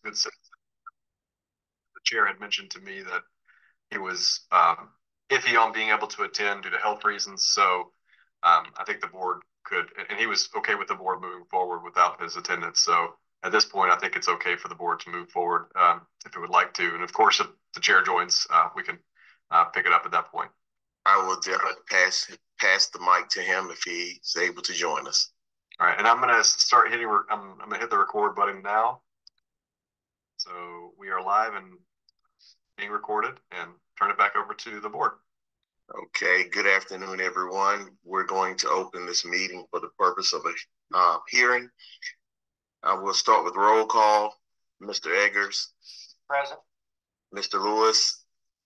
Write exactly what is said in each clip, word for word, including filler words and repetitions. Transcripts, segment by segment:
good citizen. The chair had mentioned to me that he was um, iffy on being able to attend due to health reasons. So um, I think the board could, and he was okay with the board moving forward without his attendance. So at this point, I think it's okay for the board to move forward um, if it would like to. And of course, if the chair joins, uh, we can uh, pick it up at that point. I will definitely pass pass the mic to him if he's able to join us. All right, and I'm going to start hitting. I'm, I'm going to hit the record button now. So we are live and being recorded, and turn it back over to the board. Okay, good afternoon, everyone. We're going to open this meeting for the purpose of a uh, hearing. Uh, we'll start with roll call. Mister Eggers. Present. Mister Lewis.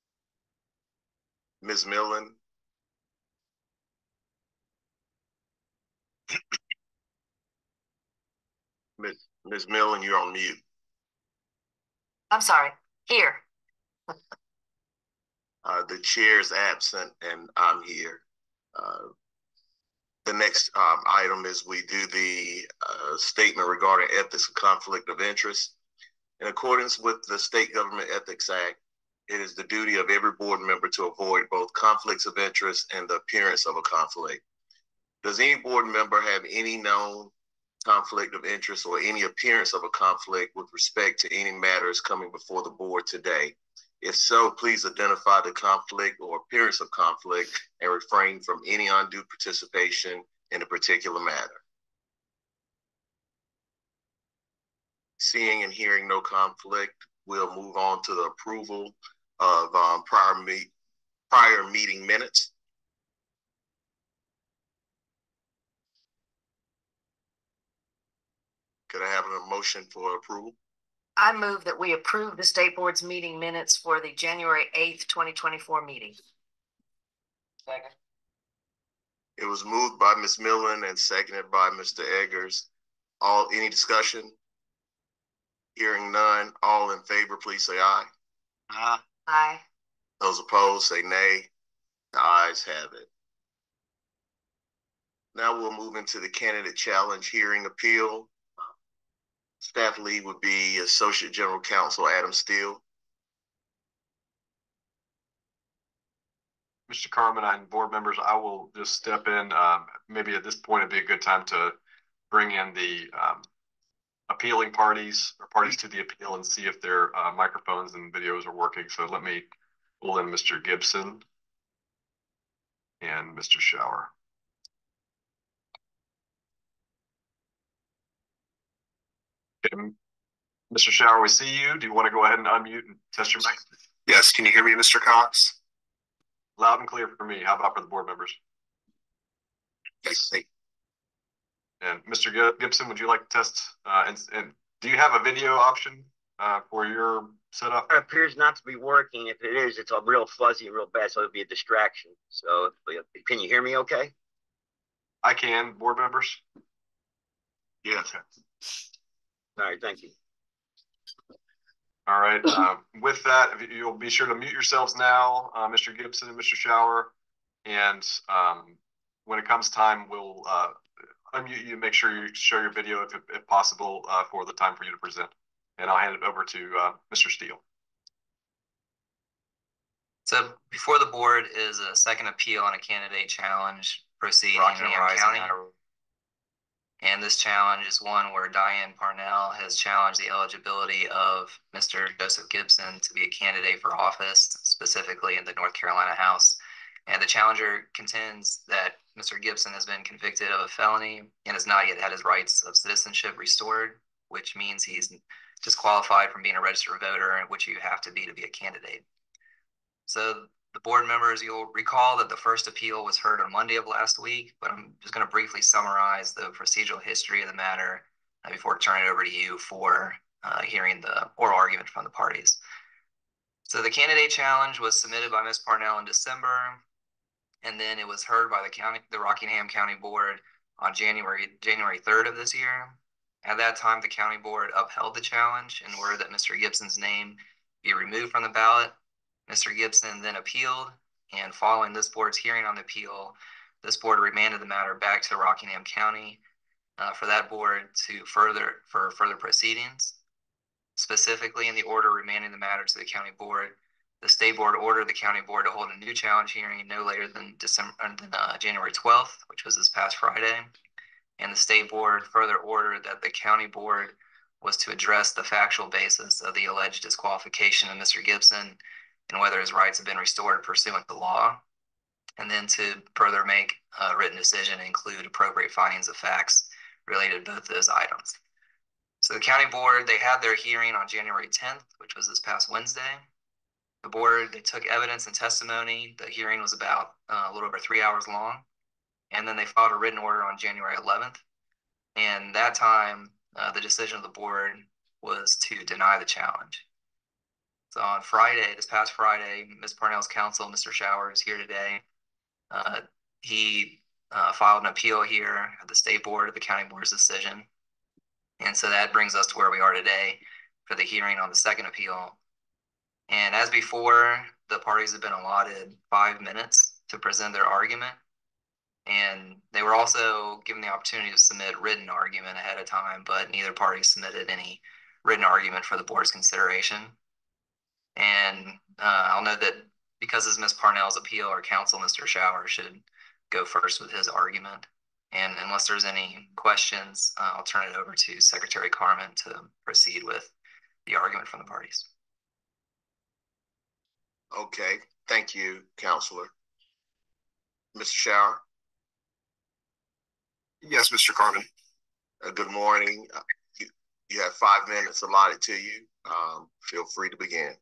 Miz Millen. Miz Miz Millen, you're on mute. I'm sorry. Here. Uh, the chair is absent, and I'm here. Uh, the next um, item is we do the uh, statement regarding ethics and conflict of interest. In accordance with the State Government Ethics Act, it is the duty of every board member to avoid both conflicts of interest and the appearance of a conflict. Does any board member have any known conflict of interest or any appearance of a conflict with respect to any matters coming before the board today? If so, please identify the conflict or appearance of conflict and refrain from any undue participation in a particular matter. Seeing and hearing no conflict, we'll move on to the approval of um, prior, meet, prior meeting minutes. Could I have a motion for approval? I move that we approve the state board's meeting minutes for the January eighth, twenty twenty-four meeting. Second. It was moved by Miz Millen and seconded by Mister Eggers. All, any discussion? Hearing none, all in favor, please say aye. Aye. Aye. Those opposed, say nay. The ayes have it. Now we'll move into the candidate challenge hearing appeal. Staff lead would be Associate General Counsel Adam Steele. Mister Carmine and board members, I will just step in. Um, maybe at this point, it'd be a good time to bring in the um, appealing parties or parties to the appeal and see if their uh, microphones and videos are working. So let me pull in Mister Gibson and Mister Shower. Okay. Mister Shower, we see you. Do you want to go ahead and unmute and test your mic? Yes, can you hear me, Mister Cox? Loud and clear for me. How about for the board members? Yes. And Mister Gibson, would you like to test? Uh, and, and do you have a video option uh, for your setup? It appears not to be working. If it is, it's a real fuzzy and real bad, so it'll be a distraction. So can you hear me okay? I can, board members. Yes. All right, thank you. All right. Uh, with that, you'll be sure to mute yourselves now, uh, Mister Gibson and Mister Shower. And um, when it comes time, we'll uh, unmute you. Make sure you show your video if, if possible uh, for the time for you to present. And I'll hand it over to uh, Mister Steele. So before the board is a second appeal on a candidate challenge proceeding in Rockingham County. And this challenge is one where Diane Parnell has challenged the eligibility of Mister Joseph Gibson to be a candidate for office, specifically in the North Carolina House. And the challenger contends that Mister Gibson has been convicted of a felony and has not yet had his rights of citizenship restored, which means he's disqualified from being a registered voter, which you have to be to be a candidate. So the board members, you'll recall that the first appeal was heard on Monday of last week, but I'm just going to briefly summarize the procedural history of the matter uh, before turning it over to you for uh, hearing the oral argument from the parties. So the candidate challenge was submitted by Miz Parnell in December, and then it was heard by the county, the Rockingham County Board on January January third of this year. At that time, the county board upheld the challenge and ordered that Mister Gibson's name be removed from the ballot. Mister Gibson then appealed, and following this board's hearing on the appeal, this board remanded the matter back to Rockingham County uh, for that board to further for further proceedings. Specifically, in the order remanding the matter to the county board, the state board ordered the county board to hold a new challenge hearing no later than December, than uh, January twelfth, which was this past Friday. And the state board further ordered that the county board was to address the factual basis of the alleged disqualification of Mister Gibson and whether his rights have been restored pursuant to law, and then to further make a written decision and include appropriate findings of facts related to both those items. So the county board, they had their hearing on January tenth, which was this past Wednesday. The board, they took evidence and testimony. The hearing was about uh, a little over three hours long. And then they filed a written order on January eleventh. And that time, uh, the decision of the board was to deny the challenge. So on Friday, this past Friday, Miz Parnell's counsel, Mister Shower, is here today. Uh, he uh, filed an appeal here at the state board of the county board's decision. And so that brings us to where we are today for the hearing on the second appeal. And as before, the parties have been allotted five minutes to present their argument. And they were also given the opportunity to submit written argument ahead of time, but neither party submitted any written argument for the board's consideration. And uh, I'll note that because it's Miz Parnell's appeal, our counsel, Mister Shower, should go first with his argument. And unless there's any questions, uh, I'll turn it over to Secretary Carmen to proceed with the argument from the parties. Okay, thank you, Counselor. Mister Shower? Yes, Mister Carmen. Uh, good morning. Uh, you, you have five minutes allotted to you. Um, feel free to begin.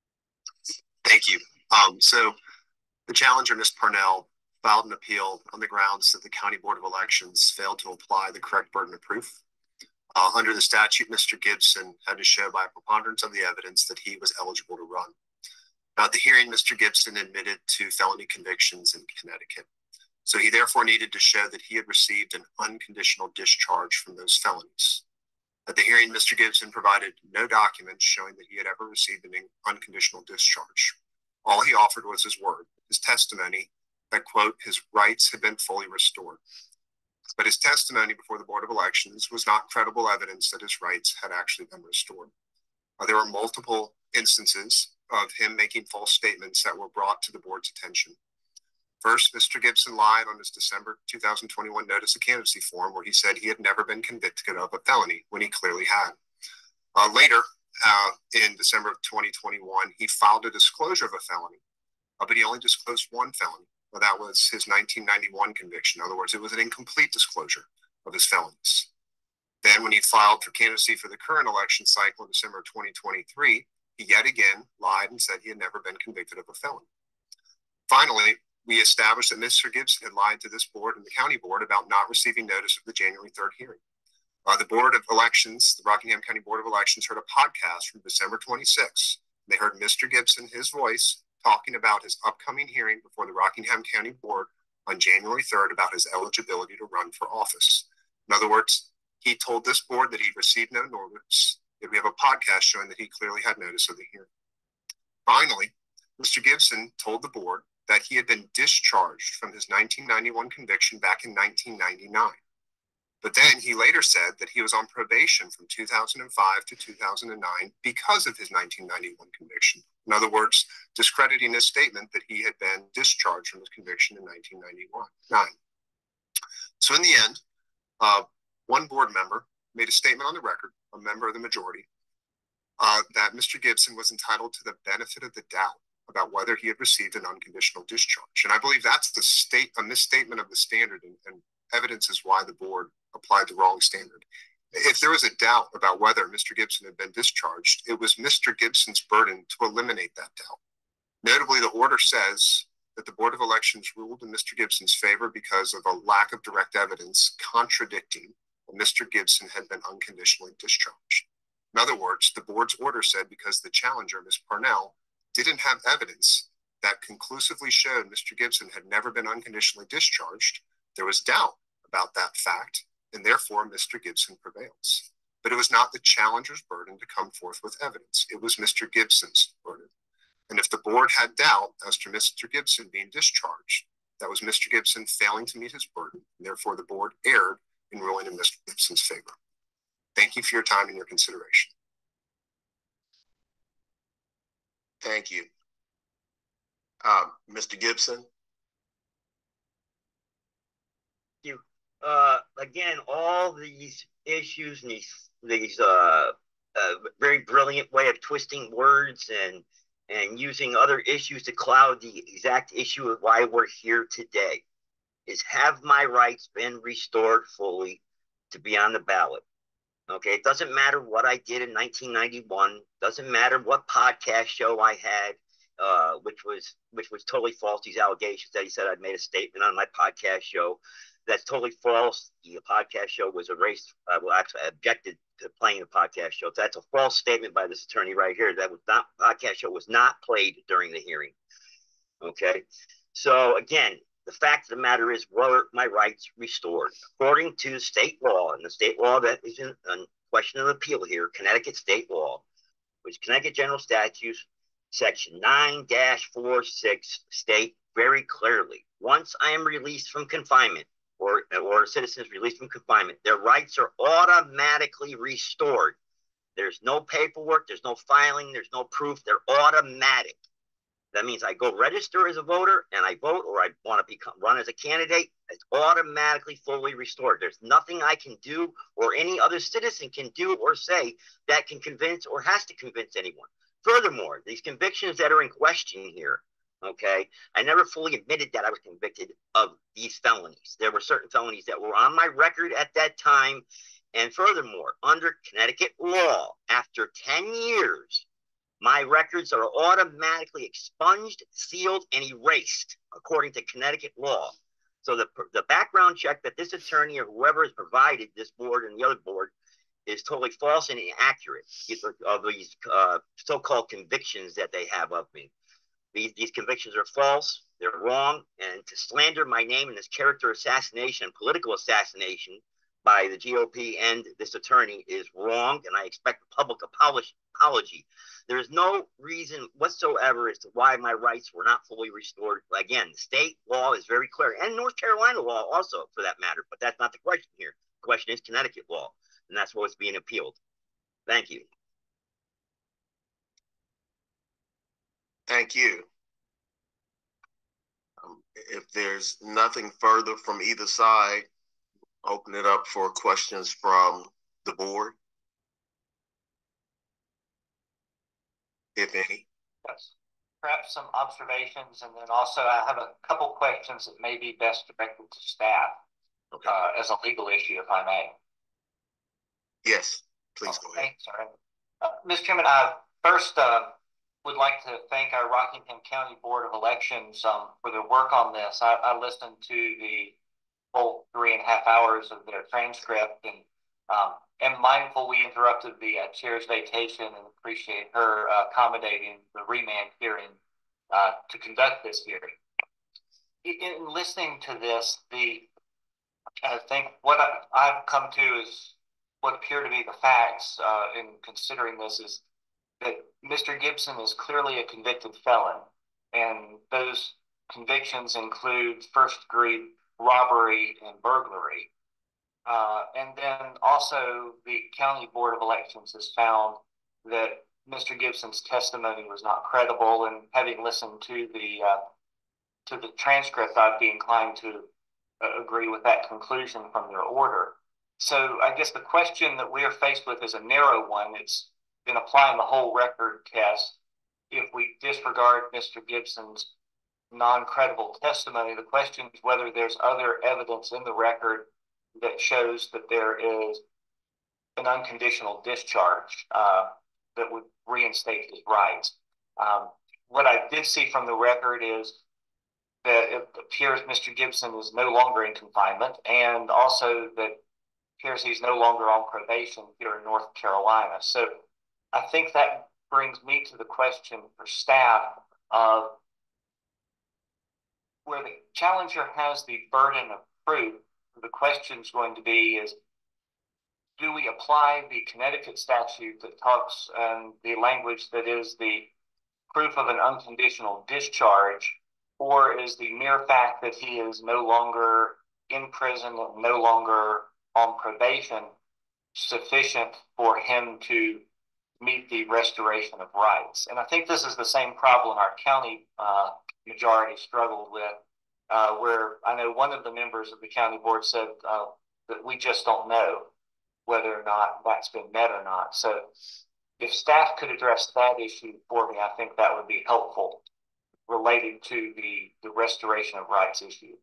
Thank you. Um, so the challenger, Miz Parnell, filed an appeal on the grounds that the County Board of Elections failed to apply the correct burden of proof. Uh, under the statute, Mister Gibson had to show by a preponderance of the evidence that he was eligible to run. Now, at the hearing, Mister Gibson admitted to felony convictions in Connecticut. So he therefore needed to show that he had received an unconditional discharge from those felonies. At the hearing, Mister Gibson provided no documents showing that he had ever received an unconditional discharge. All he offered was his word, his testimony, that, quote, his rights had been fully restored. But his testimony before the Board of Elections was not credible evidence that his rights had actually been restored. Uh, there were multiple instances of him making false statements that were brought to the board's attention. First, Mister Gibson lied on his December two thousand twenty-one notice of candidacy form where he said he had never been convicted of a felony when he clearly had. Uh, later, uh, in December of twenty twenty-one, he filed a disclosure of a felony, uh, but he only disclosed one felony. Well, that was his nineteen ninety-one conviction. In other words, it was an incomplete disclosure of his felonies. Then when he filed for candidacy for the current election cycle in December of twenty twenty-three, he yet again lied and said he had never been convicted of a felony. Finally, we established that Mister Gibson had lied to this board and the county board about not receiving notice of the January third hearing. Uh, the Board of Elections, the Rockingham County Board of Elections, heard a podcast from December twenty-sixth. They heard Mister Gibson, his voice, talking about his upcoming hearing before the Rockingham County Board on January third about his eligibility to run for office. In other words, he told this board that he received no notice, that we have a podcast showing that he clearly had notice of the hearing. Finally, Mister Gibson told the board that he had been discharged from his nineteen ninety-one conviction back in nineteen ninety-nine. But then he later said that he was on probation from two thousand five to two thousand nine because of his nineteen ninety-one conviction. In other words, discrediting his statement that he had been discharged from his conviction in nineteen ninety-nine. So in the end, uh, one board member made a statement on the record, a member of the majority, uh, that Mister Gibson was entitled to the benefit of the doubt about whether he had received an unconditional discharge. And I believe that's the state, a misstatement of the standard, and, and evidence is why the board applied the wrong standard. If there was a doubt about whether Mister Gibson had been discharged, it was Mister Gibson's burden to eliminate that doubt. Notably, the order says that the Board of Elections ruled in Mister Gibson's favor because of a lack of direct evidence contradicting that Mister Gibson had been unconditionally discharged. In other words, the board's order said because the challenger, Miz Parnell, didn't have evidence that conclusively showed Mister Gibson had never been unconditionally discharged, there was doubt about that fact, and therefore Mister Gibson prevails. But it was not the challenger's burden to come forth with evidence. It was Mister Gibson's burden. And if the board had doubt as to Mister Gibson being discharged, that was Mister Gibson failing to meet his burden, and therefore the board erred in ruling in Mister Gibson's favor. Thank you for your time and your consideration. Thank you. Uh, Mister Gibson? You uh again, all these issues and these these uh, uh very brilliant way of twisting words and and using other issues to cloud the exact issue of why we're here today is, have my rights been restored fully to be on the ballot? Okay, it doesn't matter what I did in nineteen ninety-one. Doesn't matter what podcast show I had, uh, which was which was totally false. These allegations that he said I'd made a statement on my podcast show, that's totally false. The podcast show was erased. Uh, well, actually, I objected to playing the podcast show. So that's a false statement by this attorney right here. That was not podcast show was not played during the hearing. Okay, so again, the fact of the matter is, were my rights restored according to state law? And the state law that is in, in question of appeal here, Connecticut state law, which Connecticut General Statutes, section nine dash forty-six, state very clearly, once I am released from confinement, or, or a citizen is released from confinement, their rights are automatically restored. There's no paperwork, there's no filing, there's no proof, they're automatic. That means I go register as a voter and I vote, or I want to become run as a candidate, it's automatically fully restored. There's nothing I can do or any other citizen can do or say that can convince or has to convince anyone. Furthermore, these convictions that are in question here, okay, I never fully admitted that I was convicted of these felonies. There were certain felonies that were on my record at that time. And furthermore, under Connecticut law, after ten years, my records are automatically expunged, sealed, and erased according to Connecticut law. So the, the background check that this attorney or whoever has provided this board and the other board is totally false and inaccurate of these uh, so-called convictions that they have of me. These, these convictions are false, they're wrong, and to slander my name in this character assassination, political assassination by the G O P and this attorney is wrong, and I expect a public apology. There is no reason whatsoever as to why my rights were not fully restored. Again, state law is very clear, and North Carolina law also, for that matter, but that's not the question here. The question is Connecticut law, and that's what's being appealed. Thank you. Thank you. Um, if there's nothing further from either side, open it up for questions from the board, if any. Yes. Perhaps some observations, and then also I have a couple questions that may be best directed to staff. Okay. Uh, as a legal issue, if I may. Yes, please oh, go ahead. Thanks, uh, Mister Chairman, I first uh, would like to thank our Rockingham County Board of Elections um, for their work on this. I, I listened to the whole three and a half hours of their transcript, and um, am mindful we interrupted the uh, chair's vacation, and appreciate her uh, accommodating the remand hearing uh, to conduct this hearing. In, in listening to this, the I think what I, I've come to is what appear to be the facts uh, in considering this is that Mister Gibson is clearly a convicted felon, and those convictions include first-degree robbery and burglary. Uh, and then also the County Board of Elections has found that Mister Gibson's testimony was not credible, and having listened to the uh, to the transcript, I'd be inclined to uh, agree with that conclusion from their order. So I guess the question that we are faced with is a narrow one. It's in applying the whole record test. If we disregard Mister Gibson's non-credible testimony, the question is whether there's other evidence in the record that shows that there is an unconditional discharge uh, that would reinstate his rights. Um, what I did see from the record is that it appears Mister Gibson is no longer in confinement, and also that it appears he's no longer on probation here in North Carolina. So I think that brings me to the question for staff of where the challenger has the burden of proof. The question is going to be is, do we apply the Connecticut statute that talks um, the language that is the proof of an unconditional discharge, or is the mere fact that he is no longer in prison and no longer on probation sufficient for him to meet the restoration of rights. And I think this is the same problem our county uh, majority struggled with, uh, where I know one of the members of the county board said uh, that we just don't know whether or not that's been met or not. So if staff could address that issue for me, I think that would be helpful related to the, the restoration of rights issue.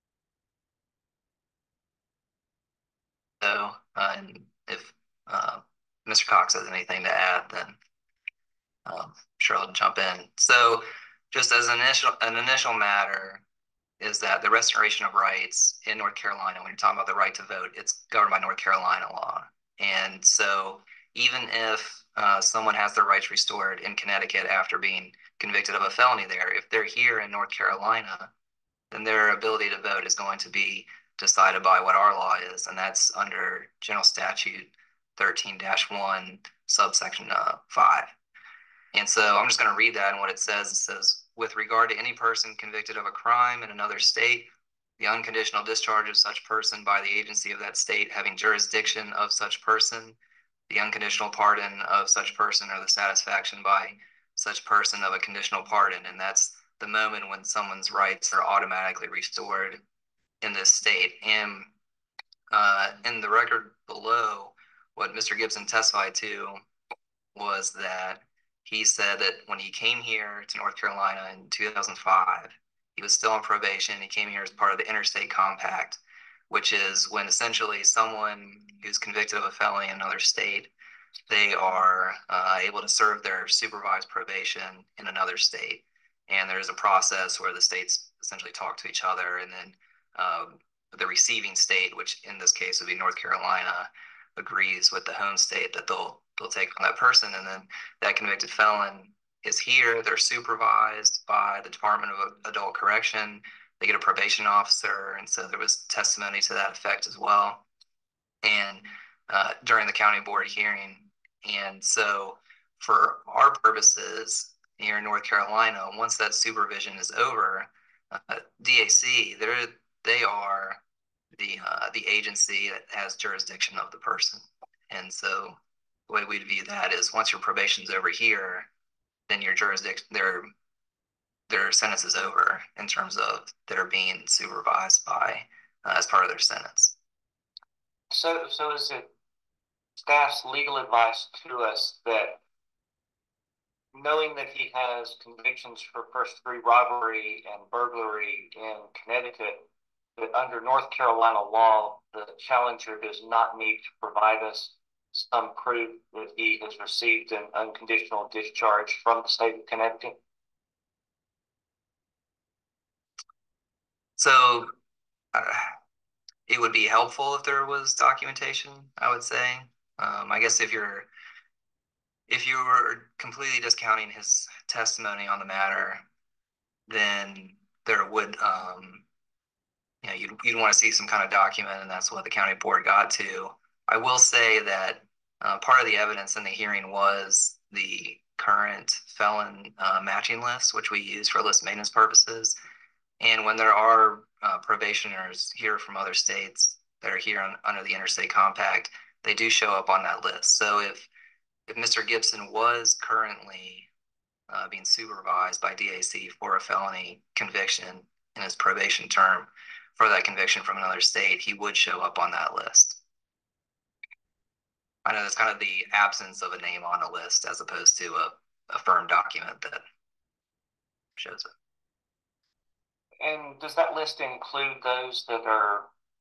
So, uh, and if uh, Mister Cox has anything to add, then um, sure I'll jump in. So, just as an initial an initial matter, is that the restoration of rights in North Carolina, when you're talking about the right to vote, it's governed by North Carolina law. And so, even if uh, someone has their rights restored in Connecticut after being convicted of a felony there, if they're here in North Carolina, then their ability to vote is going to be decided by what our law is, and that's under General Statute thirteen dash one, subsection uh, five. And so I'm just going to read that, and what it says, it says, with regard to any person convicted of a crime in another state, the unconditional discharge of such person by the agency of that state having jurisdiction of such person, the unconditional pardon of such person, or the satisfaction by such person of a conditional pardon. And that's the moment when someone's rights are automatically restored in this state. And uh, in the record below, what Mister Gibson testified to was that he said that when he came here to North Carolina in two thousand five, he was still on probation. He came here as part of the Interstate Compact, which is when essentially someone who's convicted of a felony in another state, they are uh, able to serve their supervised probation in another state. And there's a process where the states essentially talk to each other, and then um, the receiving state, which in this case would be North Carolina, agrees with the home state that they'll they'll take on that person, and then that convicted felon is here. They're supervised by the Department of Adult Correction. They get a probation officer, and so there was testimony to that effect as well. And uh, during the county board hearing, and so for our purposes here in North Carolina, once that supervision is over, uh, D A C, they're they are the uh, the agency that has jurisdiction of the person. And so the way we view that is once your probation's over here, then your jurisdiction, their their sentence is over in terms of they're being supervised by uh, as part of their sentence. So, so is it staff's legal advice to us that knowing that he has convictions for first degree robbery and burglary in Connecticut, that under North Carolina law, the challenger does not need to provide us some proof that he has received an unconditional discharge from the state of Connecticut? So uh, it would be helpful if there was documentation, I would say. Um, I guess if you're if you were completely discounting his testimony on the matter, then there would um, you know, you'd, you'd want to see some kind of document, and that's what the county board got to. I will say that uh, part of the evidence in the hearing was the current felon uh, matching list, which we use for list maintenance purposes. And when there are uh, probationers here from other states that are here on, under the Interstate Compact, they do show up on that list. So if if Mister Gibson was currently uh, being supervised by D A C for a felony conviction in his probation term for that conviction from another state, he would show up on that list. I know that's kind of the absence of a name on a list as opposed to a, a firm document that shows it. And does that list include those that are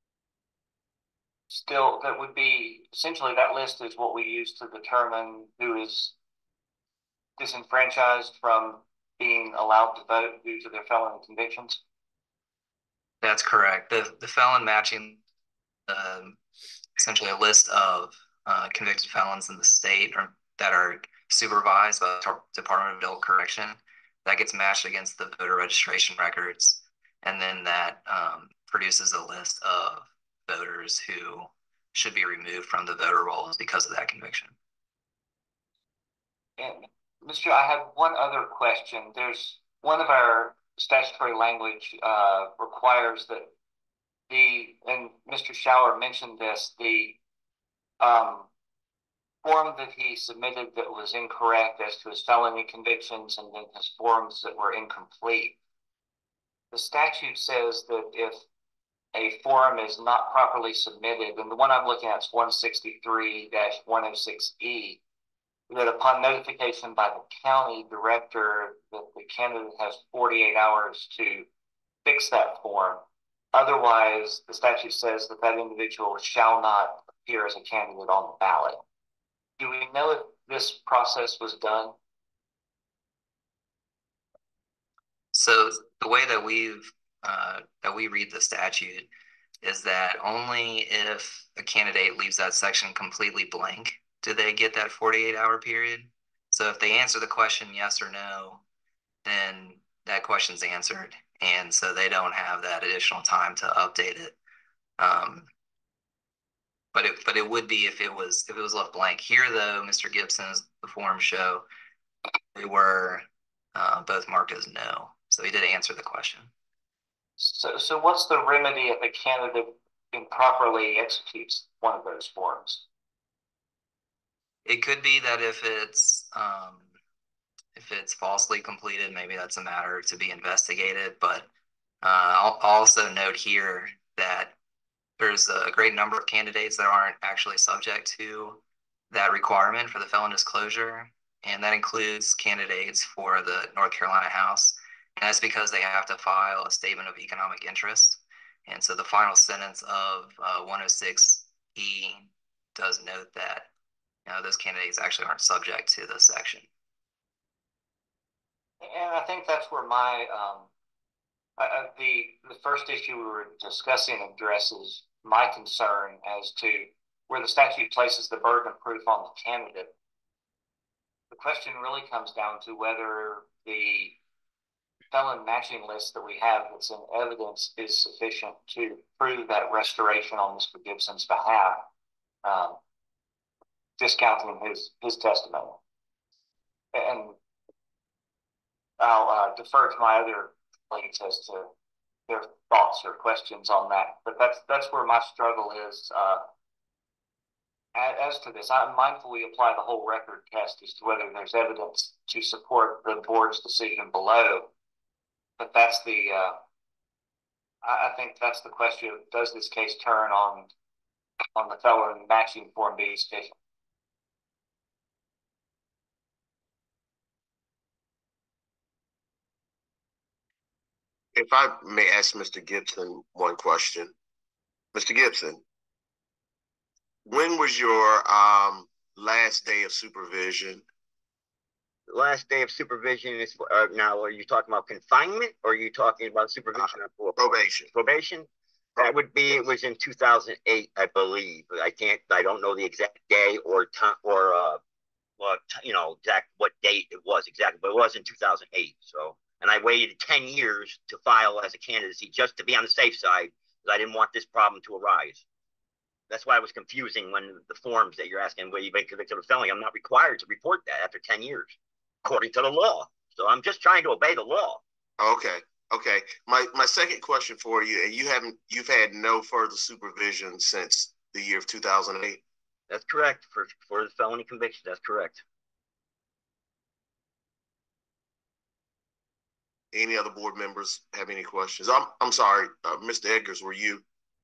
still, that would be, essentially that list is what we use to determine who is disenfranchised from being allowed to vote due to their felony convictions? That's correct. The, the felon matching, um, essentially a list of uh, convicted felons in the state or that are supervised by the Department of Adult Correction, that gets matched against the voter registration records. And then that um, produces a list of voters who should be removed from the voter rolls because of that conviction. And Mister I have one other question. There's one of our statutory language uh, requires that the, and Mister Schauer mentioned this, the um, form that he submitted that was incorrect as to his felony convictions, and then his forms that were incomplete. The statute says that if a form is not properly submitted, and the one I'm looking at is one sixty-three dash one oh six E, that upon notification by the county director that the candidate has forty-eight hours to fix that form. Otherwise, the statute says that that individual shall not appear as a candidate on the ballot. Do we know if this process was done? So the way that we've uh, that we read the statute is that only if a candidate leaves that section completely blank do they get that forty-eight hour period. So if they answer the question yes or no, then that question's answered, and so they don't have that additional time to update it. Um, but it but it would be if it was if it was left blank. Here, though, Mister Gibson's the forms show they were uh, both marked as no, so he did answer the question. So, so what's the remedy if a candidate improperly executes one of those forms? It could be that if it's um, if it's falsely completed, maybe that's a matter to be investigated. But uh, I'll also note here that there's a great number of candidates that aren't actually subject to that requirement for the felon disclosure, and that includes candidates for the North Carolina House. And that's because they have to file a statement of economic interest. And so the final sentence of uh, one oh six E does note that you know, those candidates actually aren't subject to this section. And I think that's where my um, uh, the the first issue we were discussing addresses my concern as to where the statute places the burden of proof on the candidate. The question really comes down to whether the felon matching list that we have that's in evidence is sufficient to prove that restoration on Mister Gibson's behalf, um, discounting his his testimony. And I'll uh, defer to my other colleagues as to their thoughts or questions on that. But that's that's where my struggle is. Uh, as to this, I'm mindful we apply the whole record test as to whether there's evidence to support the board's decision below. But that's the, uh, I think that's the question: does this case turn on on the felon matching form being sufficient? If I may ask Mister Gibson one question. Mister Gibson, when was your um, last day of supervision? The last day of supervision is uh, now. Are you talking about confinement, or are you talking about supervision uh, or probation? Probation. That would be. It was in two thousand eight, I believe. I can't. I don't know the exact day or time or uh, well, you know, exact what date it was exactly, but it was in two thousand eight. So. And I waited ten years to file as a candidacy just to be on the safe side because I didn't want this problem to arise. That's why it was confusing when the forms that you're asking, whether you've been convicted of a felony, I'm not required to report that after ten years, according to the law. So I'm just trying to obey the law. Okay. Okay. My my second question for you, and you haven't, you've had no further supervision since the year of two thousand eight? That's correct. For, for the felony conviction, that's correct. Any other board members have any questions? I'm I'm sorry, uh, Mister Edgars, were you?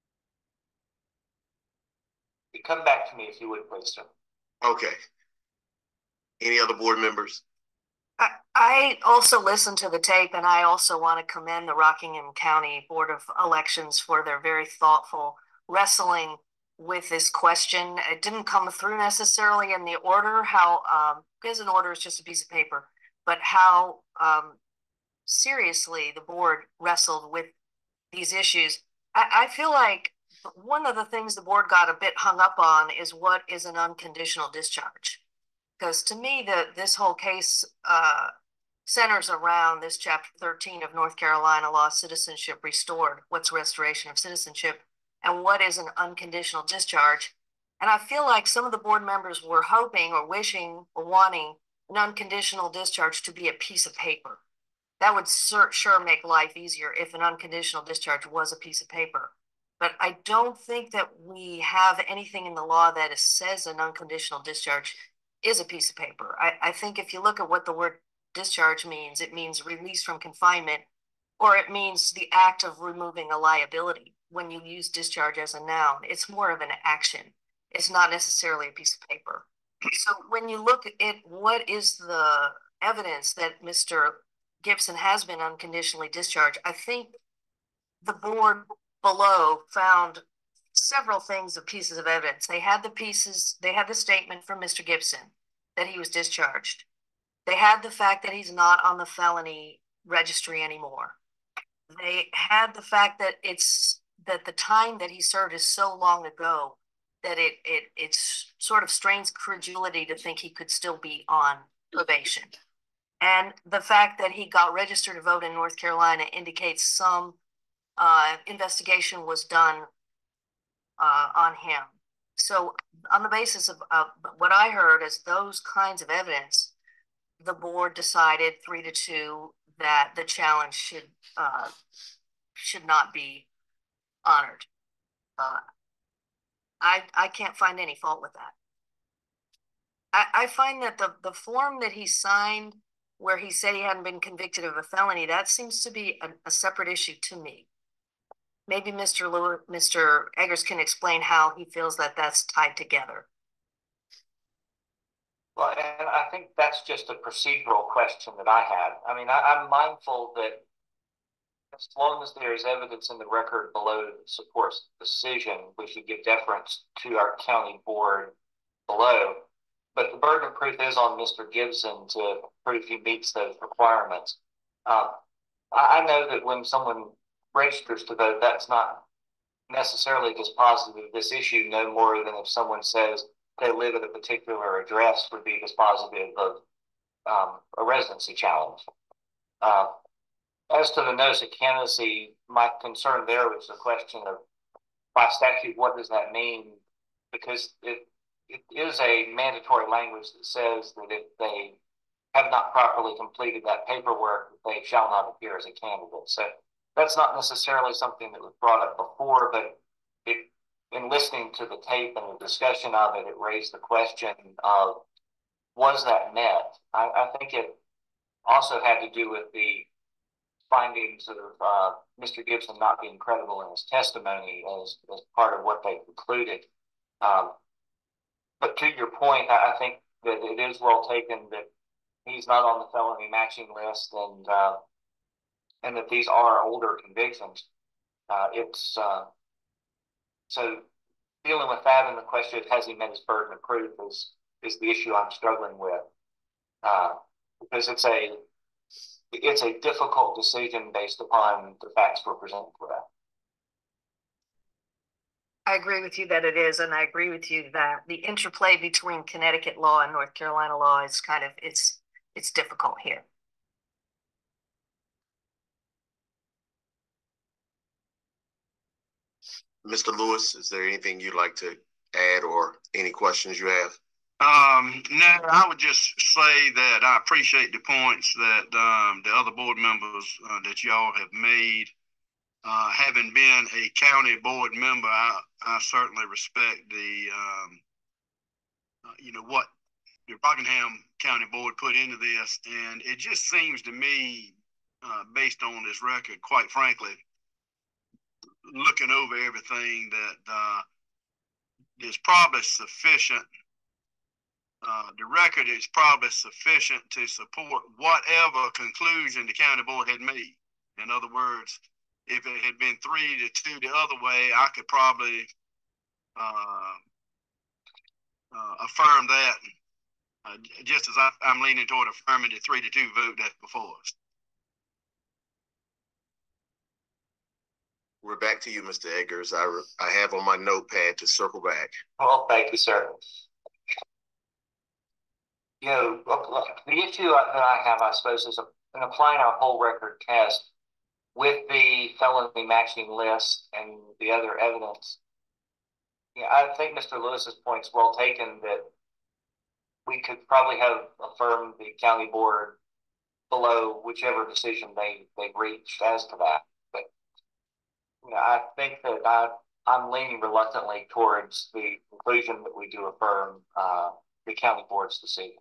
Come back to me if you would, please, sir. Okay. Any other board members? I, I also listened to the tape, and I also want to commend the Rockingham County Board of Elections for their very thoughtful wrestling with this question. It didn't come through necessarily in the order, how, um, because an order is just a piece of paper, but how um, seriously the board wrestled with these issues. I, I feel like one of the things the board got a bit hung up on is what is an unconditional discharge. Because to me, the, this whole case uh, centers around this chapter thirteen of North Carolina law, Citizenship Restored. What's restoration of citizenship? And what is an unconditional discharge? And I feel like some of the board members were hoping or wishing or wanting an unconditional discharge to be a piece of paper. That would sure make life easier if an unconditional discharge was a piece of paper. but I don't think that we have anything in the law that says an unconditional discharge is a piece of paper. I, I think if you look at what the word discharge means, it means release from confinement, or it means the act of removing a liability. When you use discharge as a noun, it's more of an action. It's not necessarily a piece of paper. So when you look at what is the evidence that Mister Gibson has been unconditionally discharged, I think the board below found several things of pieces of evidence. They had the pieces, they had the statement from Mister Gibson that he was discharged. They had the fact that he's not on the felony registry anymore. They had the fact that it's that the time that he served is so long ago that it it it's sort of strains credulity to think he could still be on probation. And the fact that he got registered to vote in North Carolina indicates some uh, investigation was done uh, on him. So on the basis of uh, what I heard as those kinds of evidence, the board decided three to two that the challenge should uh, should not be honored. Uh, I I can't find any fault with that. I, I find that the the form that he signed, where he said he hadn't been convicted of a felony, that seems to be a, a separate issue to me. Maybe Mister Lewis, Mister Eggers can explain how he feels that that's tied together. Well, and I think that's just a procedural question that I had. I mean, I, I'm mindful that as long as there is evidence in the record below that supports the decision, we should give deference to our county board below. But the burden of proof is on Mister Gibson to prove he meets those requirements. Uh, I, I know that when someone registers to vote, that's not necessarily dispositive of this issue, no more than if someone says they live at a particular address would be dispositive of um, a residency challenge. Uh, as to the notice of candidacy, my concern there was the question of, by statute, what does that mean? Because it, it is a mandatory language that says that if they have not properly completed that paperwork, they shall not appear as a candidate. So that's not necessarily something that was brought up before, but it, in listening to the tape and the discussion of it, it raised the question of, was that met? I, I think it also had to do with the findings of uh, Mister Gibson not being credible in his testimony as, as part of what they concluded. Um, but to your point, I, I think that it is well taken that he's not on the felony matching list, and uh, and that these are older convictions. Uh, it's uh, so dealing with that and the question of has he met his burden of proof is is the issue I'm struggling with, uh, because it's a it's a difficult decision based upon the facts we're presented with. I agree with you that it is, and I agree with you that the interplay between Connecticut law and North Carolina law is kind of it's it's difficult here. Mister Lewis, is there anything you'd like to add or any questions you have? Um, no, I would just say that I appreciate the points that um, the other board members uh, that y'all have made. Uh, having been a county board member, I, I certainly respect the, um, uh, you know, what the Rockingham County Board put into this. And it just seems to me, uh, based on this record, quite frankly, looking over everything, that uh, there's probably sufficient Uh, the record is probably sufficient to support whatever conclusion the county board had made. In other words, if it had been three to two the other way, I could probably uh, uh, affirm that, uh, just as I, I'm leaning toward affirming the three to two vote that's before us. We're back to you, Mister Eggers. I, I have on my notepad to circle back. Well, thank you, sir. You know, the issue that I have, I suppose, is in applying our whole record test with the felony matching list and the other evidence. Yeah, I think Mister Lewis's point is well taken that we could probably have affirmed the county board below whichever decision they, they reached as to that. But you know, I think that I I'm leaning reluctantly towards the conclusion that we do affirm uh, the county board's decision.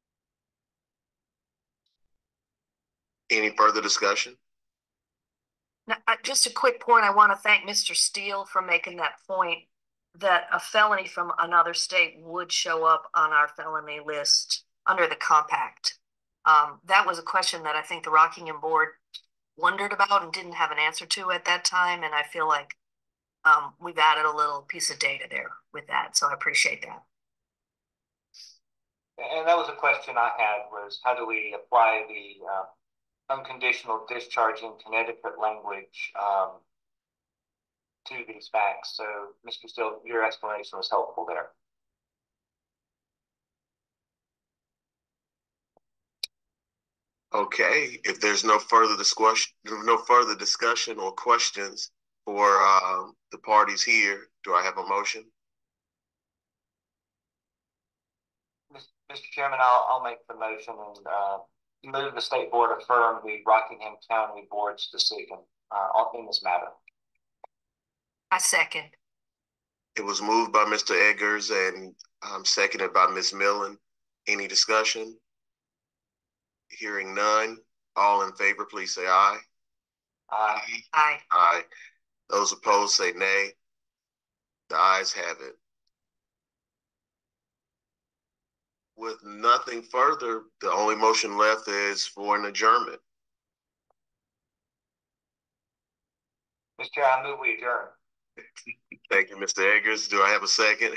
Any further discussion? Now, just a quick point. I want to thank Mister Steele for making that point that a felony from another state would show up on our felony list under the compact. Um, that was a question that I think the Rockingham board wondered about and didn't have an answer to at that time. And I feel like um, we've added a little piece of data there with that. So I appreciate that. And that was a question I had, was how do we apply the uh, unconditional discharge in Connecticut language um, to these facts? So, Mister Steele, your explanation was helpful there. Okay, if there's no further discussion, no further discussion or questions for uh, the parties here, do I have a motion? Mister Chairman, I'll, I'll make the motion and uh, move the state board affirm the Rockingham County Board's decision uh, in this matter. I second. It was moved by Mister Eggers and um, seconded by Miz Millen. Any discussion? Hearing none. All in favor, please say aye. Aye. Aye. Aye. Those opposed say nay. The ayes have it. With nothing further, the only motion left is for an adjournment. Mister Chair, I move we adjourn. Thank you, Mister Eggers. Do I have a second?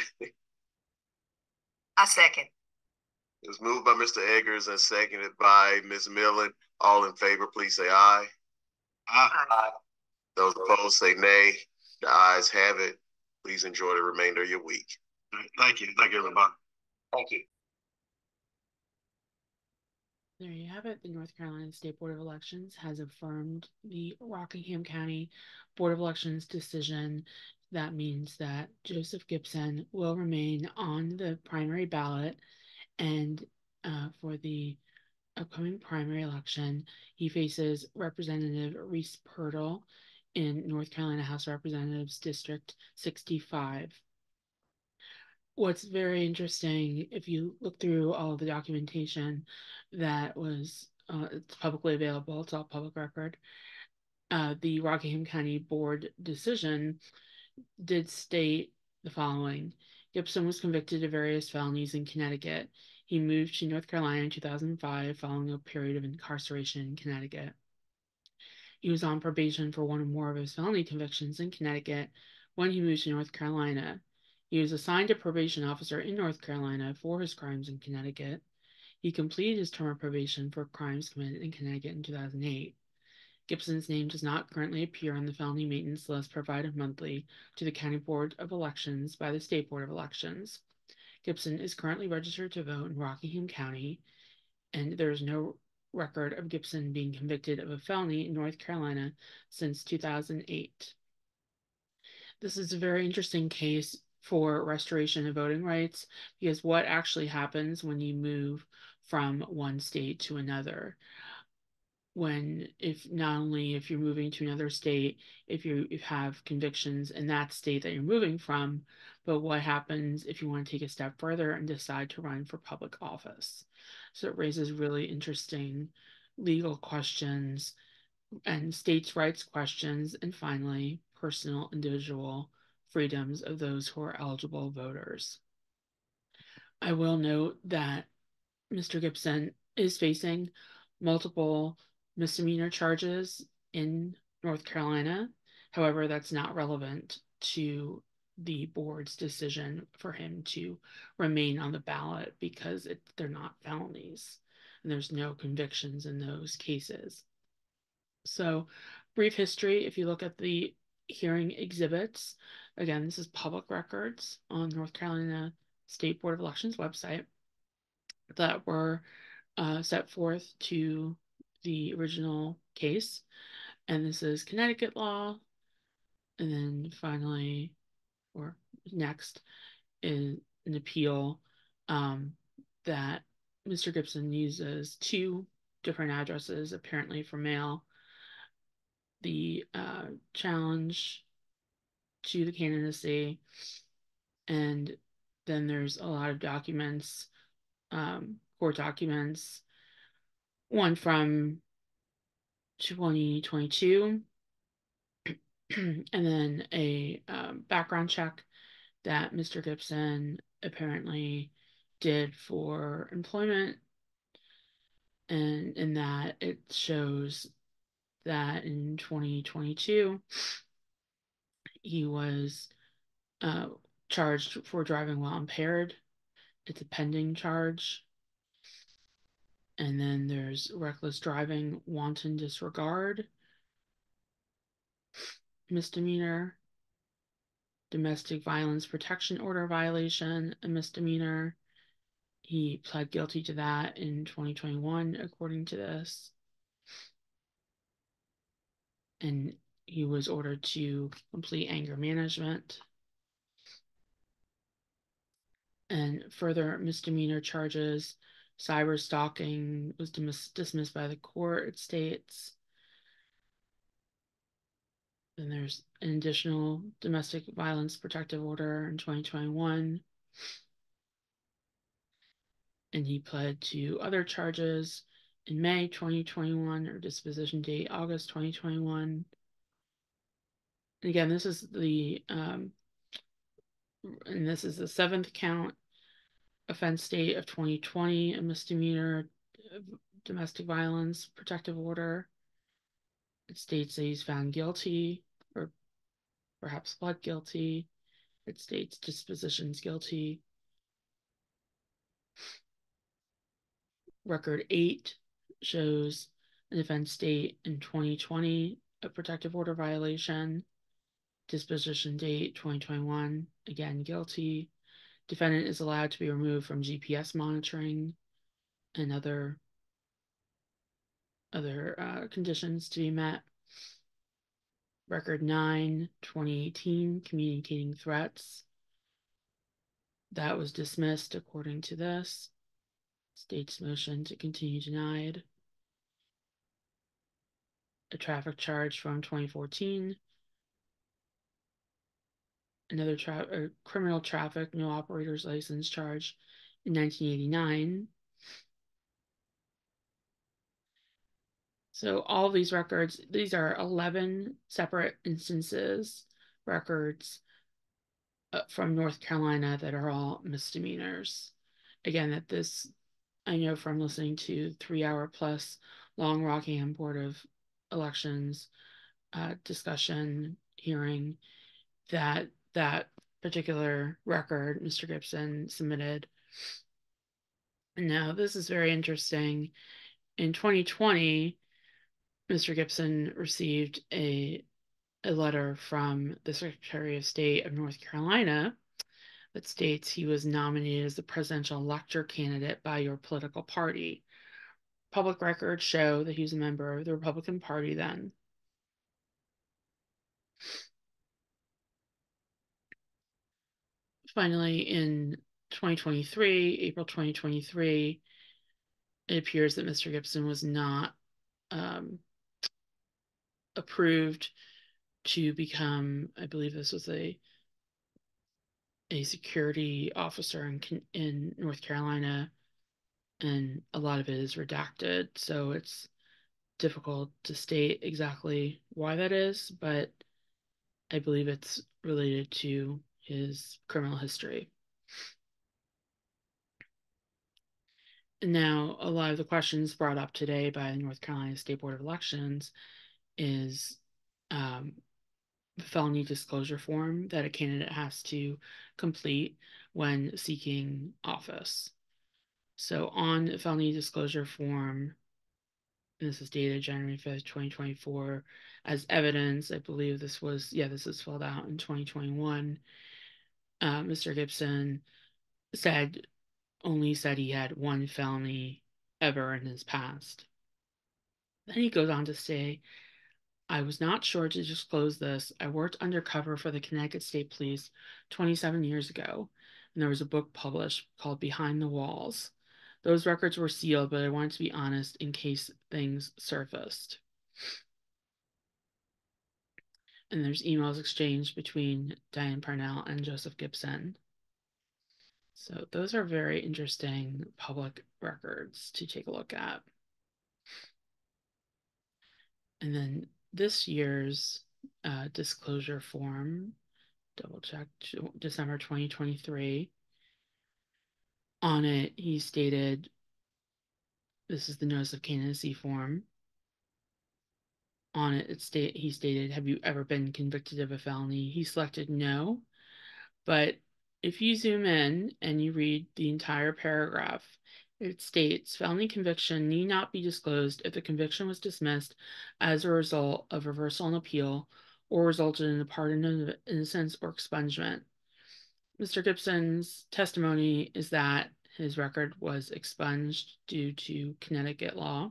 I second. It was moved by Mister Eggers and seconded by Miz Millen. All in favor, please say aye. Aye. Aye. Those opposed say nay. The ayes have it. Please enjoy the remainder of your week. Thank you. Thank you, everybody. Thank you. There you have it. The North Carolina State Board of Elections has affirmed the Rockingham County Board of Elections decision. That means that Joseph Gibson will remain on the primary ballot, and uh, for the upcoming primary election, he faces Representative Reese Purtle in North Carolina House of Representatives District sixty-five. What's very interesting, if you look through all of the documentation that was uh, it's publicly available, it's all public record, uh, the Rockingham County Board decision did state the following. Gibson was convicted of various felonies in Connecticut. He moved to North Carolina in two thousand five following a period of incarceration in Connecticut. He was on probation for one or more of his felony convictions in Connecticut when he moved to North Carolina. He was assigned a probation officer in North Carolina for his crimes in Connecticut. He completed his term of probation for crimes committed in Connecticut in two thousand eight. Gibson's name does not currently appear on the felony maintenance list provided monthly to the County Board of Elections by the State Board of Elections. Gibson is currently registered to vote in Rockingham County, and there is no record of Gibson being convicted of a felony in North Carolina since two thousand eight. This is a very interesting case for restoration of voting rights, because what actually happens when you move from one state to another? When, if not only if you're moving to another state, if you if have convictions in that state that you're moving from, but what happens if you want to take a step further and decide to run for public office? So it raises really interesting legal questions and states' rights questions, and finally, personal individual freedoms of those who are eligible voters. I will note that Mister Gibson is facing multiple misdemeanor charges in North Carolina. However, that's not relevant to the board's decision for him to remain on the ballot, because it, they're not felonies and there's no convictions in those cases. So, brief history, if you look at the hearing exhibits, again, this is public records on North Carolina State Board of Elections website that were uh, set forth to the original case. And this is Connecticut law. And then finally, or next, is an appeal um, that Mister Gibson uses two different addresses, apparently for mail. The uh, challenge to the candidacy. And then there's a lot of documents, um, court documents, one from twenty twenty-two, and then a um, background check that Mister Gibson apparently did for employment. And in that, it shows that in twenty twenty-two, he was uh, charged for driving while impaired. It's a pending charge. And then there's reckless driving, wanton disregard, misdemeanor, domestic violence protection order violation, a misdemeanor. He pled guilty to that in twenty twenty-one, according to this. And he was ordered to complete anger management. And further misdemeanor charges, cyber stalking was dis- dismissed by the court, it states. Then there's an additional domestic violence protective order in twenty twenty-one. And he pled to other charges in May twenty twenty-one, or disposition date August twenty twenty-one. And again, this is the um, and this is the seventh count, offense date of twenty twenty, a misdemeanor domestic violence protective order. It states that he's found guilty, or perhaps pled guilty. It states disposition's guilty. Record eight shows an offense date in twenty twenty, a protective order violation. Disposition date twenty twenty-one, again guilty. Defendant is allowed to be removed from G P S monitoring and other other uh, conditions to be met. Record nine, twenty eighteen, communicating threats. That was dismissed according to this. State's motion to continue denied. A traffic charge from twenty fourteen. Another tra- or criminal traffic, no operator's license charge in nineteen eighty-nine. So all these records, these are eleven separate instances, records uh, from North Carolina that are all misdemeanors. Again, that this, I know from listening to three hour plus long Rockingham Board of Elections uh, discussion hearing, that that particular record Mister Gibson submitted. Now, this is very interesting. In twenty twenty, Mister Gibson received a, a letter from the Secretary of State of North Carolina that states he was nominated as the presidential elector candidate by your political party. Public records show that he was a member of the Republican Party then. Finally, in twenty twenty-three, April twenty twenty-three, it appears that Mister Gibson was not um, approved to become, I believe this was a a security officer in in North Carolina, and a lot of it is redacted, so it's difficult to state exactly why that is, but I believe it's related to his criminal history. Now, a lot of the questions brought up today by the North Carolina State Board of Elections is um, the felony disclosure form that a candidate has to complete when seeking office. So on the felony disclosure form, this is dated January fifth, twenty twenty-four, as evidence, I believe this was, yeah, this was filled out in twenty twenty-one. Uh, Mister Gibson said, only said he had one felony ever in his past. Then he goes on to say, I was not sure to disclose this. I worked undercover for the Connecticut State Police twenty-seven years ago, and there was a book published called Behind the Walls. Those records were sealed, but I wanted to be honest in case things surfaced. And there's emails exchanged between Diane Parnell and Joseph Gibson. So those are very interesting public records to take a look at. And then this year's uh, disclosure form, double check, December twenty twenty-three. On it, he stated, this is the notice of candidacy form. On it, it state, he stated, have you ever been convicted of a felony? He selected no, but if you zoom in and you read the entire paragraph, it states felony conviction need not be disclosed if the conviction was dismissed as a result of reversal and appeal or resulted in a pardon of innocence or expungement. Mister Gibson's testimony is that his record was expunged due to Connecticut law.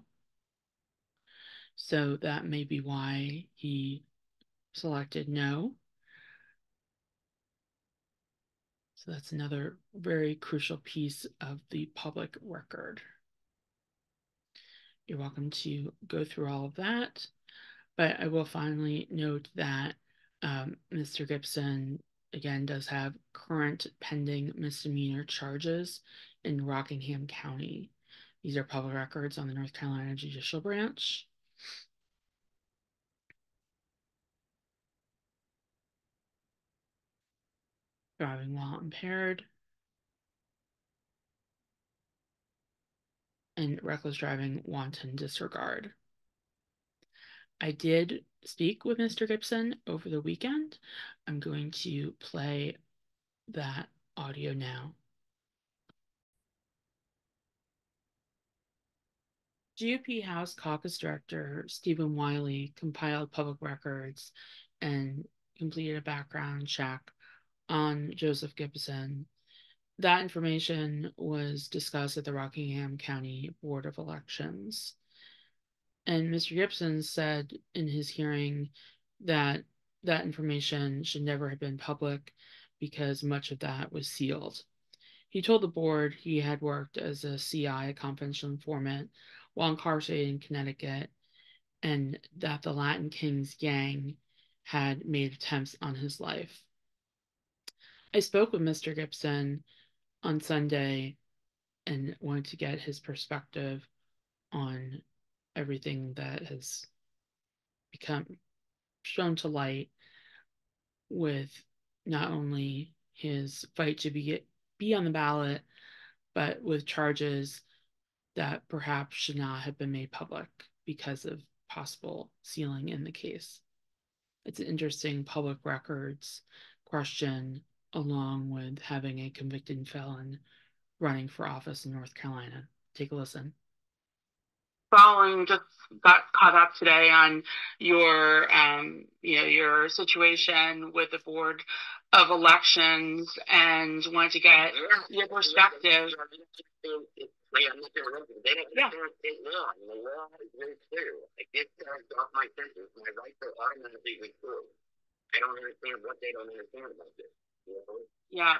So that may be why he selected no. So that's another very crucial piece of the public record. You're welcome to go through all of that, but I will finally note that um, Mister Gibson, again, does have current pending misdemeanor charges in Rockingham County. These are public records on the North Carolina Judicial Branch. Driving while impaired, and reckless driving, wanton disregard. I did speak with Mister Gibson over the weekend. I'm going to play that audio now. G O P House Caucus Director Stephen Wiley compiled public records and completed a background check on Joseph Gibson. That information was discussed at the Rockingham County Board of Elections. And Mister Gibson said in his hearing that that information should never have been public because much of that was sealed. He told the board he had worked as a C I, a confidential informant, while incarcerated in Connecticut, and that the Latin Kings gang had made attempts on his life. I spoke with Mister Gibson on Sunday and wanted to get his perspective on everything that has become shown to light with not only his fight to be, be on the ballot, but with charges that perhaps should not have been made public because of possible sealing in the case. It's an interesting public records question, along with having a convicted felon running for office in North Carolina. Take a listen. Following, just got caught up today on your, um, you know, your situation with the Board of Elections, and wanted to get your perspective. Yeah. The law, and the law is very clear. I get charged off my sentence. My rights are automatically restored. I don't understand what they don't understand about this. You know? Yeah.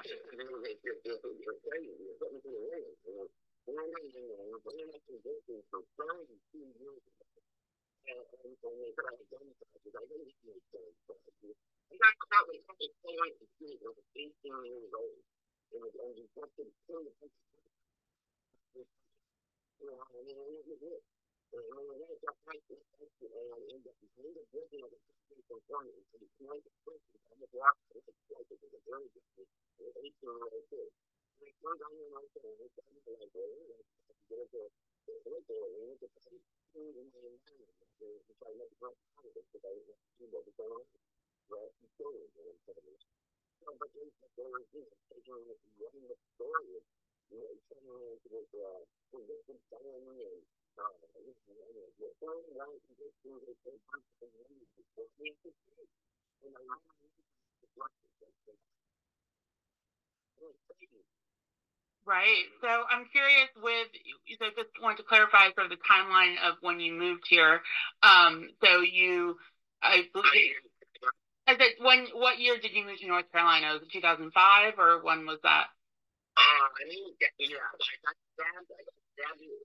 Right. So I'm curious with, so just want to clarify sort of the timeline of when you moved here. Um, so you, I believe, I said, when, what year did you move to North Carolina? Was it two thousand five, or when was that? Uh, I mean, yeah, I got stabbed, I got stabbed in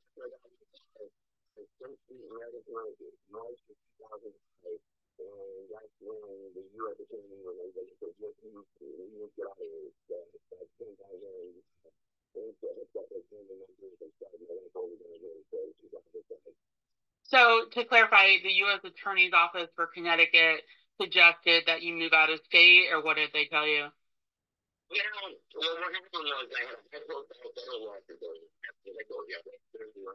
March of two thousand five, and that's when the you at the training when they they said just you you get out of here. Like ten times and they said it's got their team and they started and that's all we're gonna do. So she's on this side. So to clarify, the U S Attorney's Office for Connecticut suggested that you move out of state, or what did they tell you? Yeah, well, what happened was I had I wrote down a federal law to go. I go, yeah, there's one.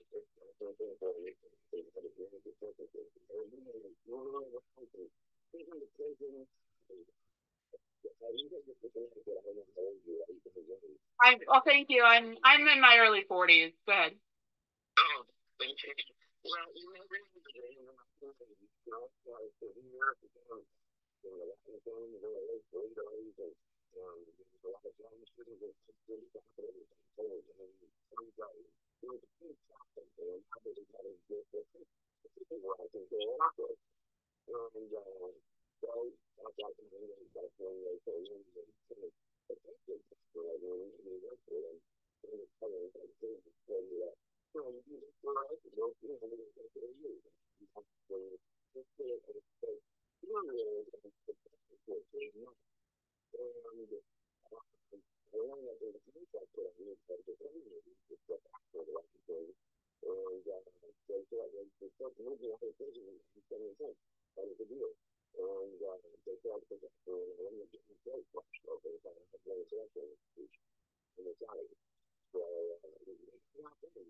I well, thank you. I'm I'm in my early forties. Go ahead. Oh, thank you. Well, you know, really, you know, you know, here, you know, the thing, you know, it's great, always, and um, there's a lot of young students that really confident in themselves, and things like it was a big something, and how they got to get this, this is what I think they offer. And uh, so I got to know that that's when they say, you know, they sort of protected for everyone, and they work for them, and it's kind of like things that say, uh, so you do this for us, you know, you know, it's like for you. You have to just say it, and it's like, you know, and it's for a big month. And I learned that there's a contract that I need to take the community to step after the right thing. And uh, they said, they start moving out of prison in seventeen. That was the deal. And uh, they tried to protect me, and I ended up getting very flushed over it. I had no selection in the county. So, uh, it's not bad.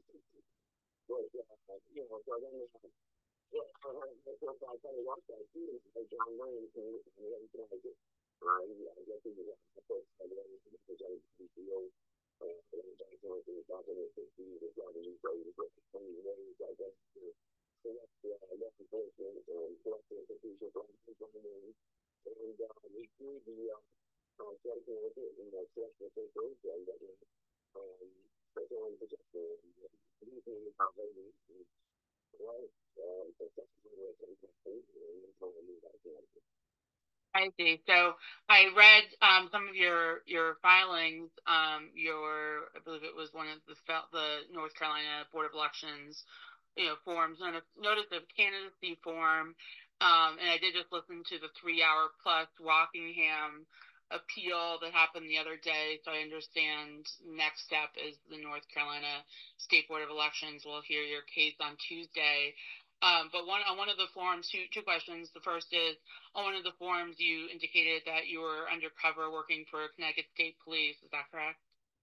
But, uh, you know, so then, uh, yeah, I heard that so I kind of watched that too, and John Wayne came and everything I did. Right, I guess he was the first time that I was in the P C O. Uh, and then I came to the document fifty, the driving crazy, but twenty ways, I guess, to collect the uh, law enforcement and collect the institution from the and uh, we do the uh, setting with it in the selection of papers and uh, um, special and protection and using how they use it. Well, uh, so that's what we're going to do, and that's how we move out of I see. So I read um, some of your your filings. Um, your I believe it was one of the the North Carolina Board of Elections, you know, forms, notice of candidacy form, um, and I did just listen to the three hour plus Rockingham appeal that happened the other day. So I understand next step is the North Carolina State Board of Elections will hear your case on Tuesday. Um, but one on one of the forms, two two questions. The first is, on one of the forms, you indicated that you were undercover working for Connecticut State Police. Is that correct?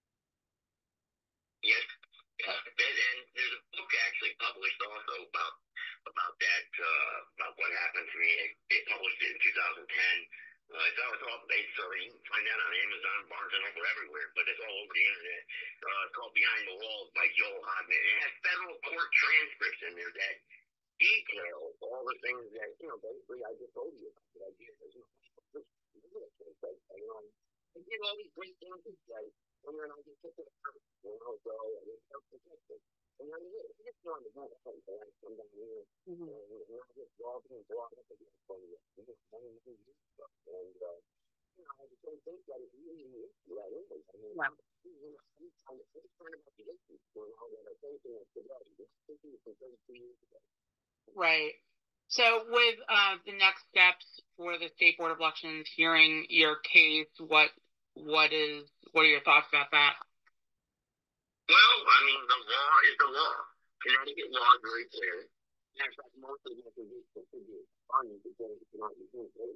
Yes. Yeah. And, and there's a book actually published also about about that, uh, about what happened to me. It published it in two thousand ten. Uh, it's all, it's all based, so you can find that on Amazon, Barnes and Noble, everywhere, but it's all over the internet. Uh, it's called Behind the Walls by Joel Hodgman. It has federal court transcripts in there that detail all the things that, you know, basically I just told you about that I did. You know, I did all these great things that, and then I just took it out, you know, so I just felt protected. And I mean, I just wanted to have a fight for like come down here mm-hmm. and not just walk in and walk up against one of the, you know, one of the stuff. And, uh, you know, I just don't think that it's really an issue that is. I mean, yeah. You know, I'm trying to think about the issues, you know, that are facing us today. This issue is from thirty-two years ago. Right. So with uh, the next steps for the State Board of Elections hearing your case, what what is what are your thoughts about that? Well, I mean, the law is the law. Connecticut law is very clear. In fact, most of the messages should be funny because it's not the same way.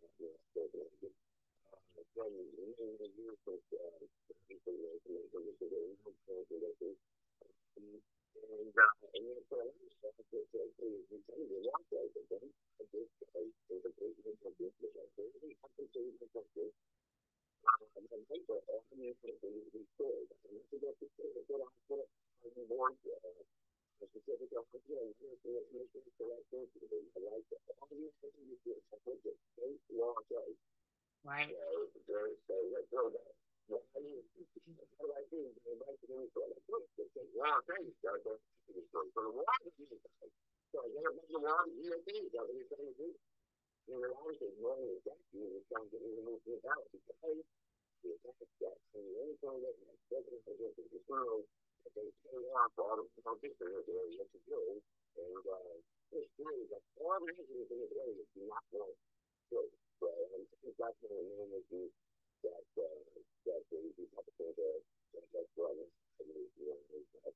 From many years since and uh, and then for a lot of stuff, it's actually we kind of lost those of them. I just I think the president of this was like really compensated for this. And then paper, all the newspaper needs to be stored. And this is what the good output on the board, a specific officer, and here's the information corrected. I like that. All the information you get, I think it's state law says. Right. So, so let's go there. Well, I mean, how do I do? I like to do it. It's a law thing. So, for the law to be decided. So, I got to make the law E O B. That's what you're trying to do. And the law is more than that. You're trying to remove the ballot because the attack that. And the only thing that the president has to do is that they pay off all the politicians in the area to do. And uh, it's true that all the residents in the area do not want Good. So um, that's one of the main issues that uh, that the Republicans are that's running. I mean, you know,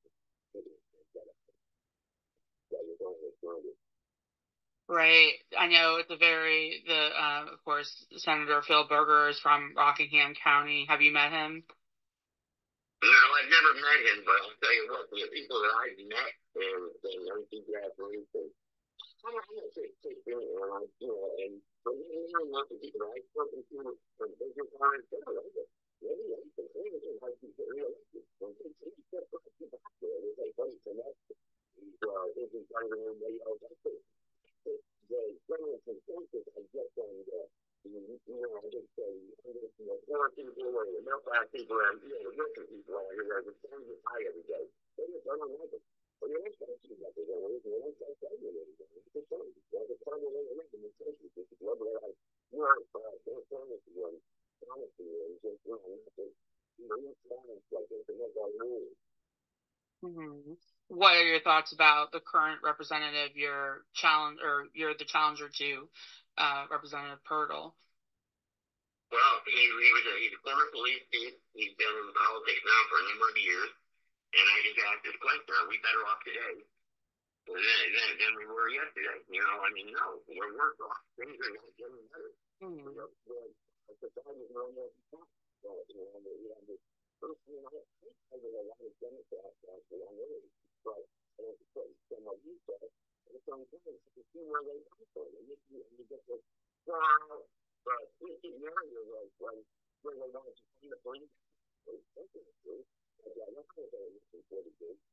that you're going to join it. Right. I know it's a very the uh, of course Senator Phil Berger is from Rockingham County. Have you met him? No, I've never met him, but I'll tell you what, the people that I've met and the nineteen graduates and I'm not going to say you know, you know, and but you know, not the people that I've spoken to from business owners, they're like it. Maybe I can say it like you get reelected. When they see you get people back there, they say, buddy, so that's he's uh isn't better than anybody else. I think the general consensus I get from the you know, I just say, you know, poor people or the middle class people and, you know, the working people out here are just standing high every day. They just don't like it. But you're not supposed to do that. They're going to you're not supposed to do that. It's a shame. There's a terrible way to live in this country. This is what I want, uh, transparency and honesty and just, you know, not to, you know, not silence like this and make our rules. Mm-hmm. What are your thoughts about the current representative you're challenge or you're the challenger to, uh, Representative Purtle? Well, he, he was a, he's a former police chief. He's been in politics now for a number of years. And I just asked this question, are we better off today than, than, than we were yesterday? You know, I mean, no, we're worse off. Things are not getting better. Mm-hmm. You know, the society is no more fast. But, you know, we have this first, you know, I think I did a lot of Democrats actually on those, but I don't put some of you said, at the same time, you see where they come from. And you, you, you get this, wow, but we keep hearing it like, when, when they want to find the police, they think it's true. And I don't know if they're looking for the good.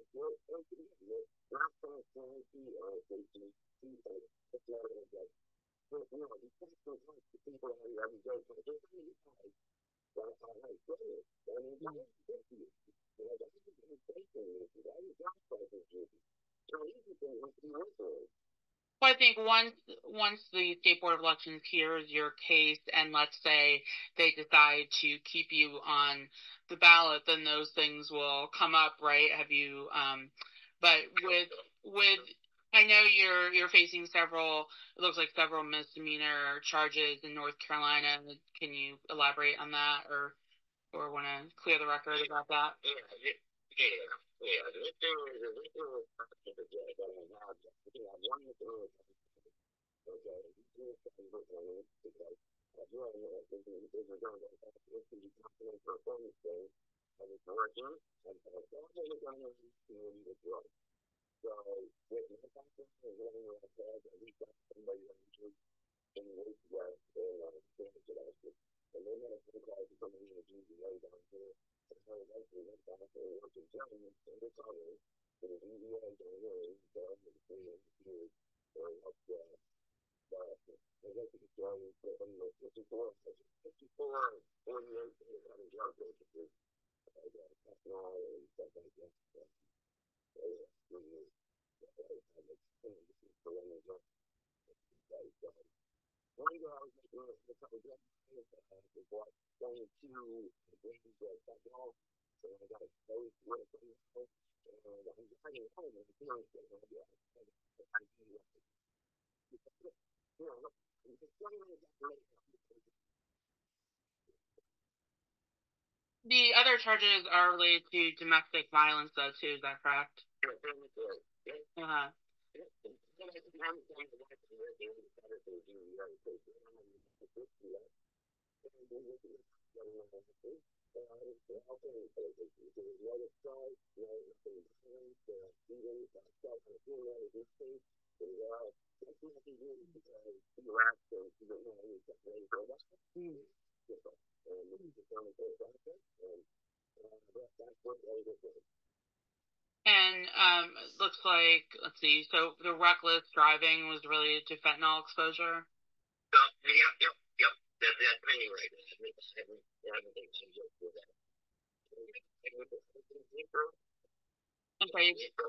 Not transparency or safety, it's not going to get, you know, you can't go to people out here every day, but they're going to be high. Well, I have to say it. I mean, that is good for you. You know, that is a good thing for you. That is not something for you. So easy thing has to be worth it. Well, I think once once the State Board of Elections hears your case and let's say they decide to keep you on the ballot, then those things will come up, right? Have you um but with with I know you're you're facing several it looks like several misdemeanor charges in North Carolina. Can you elaborate on that or or want to clear the record about that? Yeah, yeah, yeah. Yeah, this thing is a little that I have. I think I want to do it. Okay, this is because I do have a this is this is going to this is the company for phone thing. And it's working. And so it's all going to go into the community to grow. So with my background and living where I said, at least got somebody that was in the week where they uh, finished it out. And they had a phone call to somebody in the G B A down here. And I was actually went back and worked in Germany and this other for the G B A down here. So I'm going to see it here. Or up there. But I guess you could join from the fifty-four, fifty-four, forty-eight, and other drug cases. Like uh, ethanol and stuff like that. So, yeah, really, uh, I'm extremely for one of those. One day I was making a couple of jobs, uh, we bought twenty-two grams of fentanyl, so I got a dose with it, and I'm driving home and I'm feeling sick, and I'm like, I'm feeling like, you know, I'm just twenty minutes after later. The other charges are related to domestic violence, though, too. Is that correct? Uh huh. And um, it looks like, let's see, so the reckless driving was related to fentanyl exposure? So, yep, yep, yep. That, that's mainly right. I haven't, I haven't, I haven't been able to do that. I'm sorry.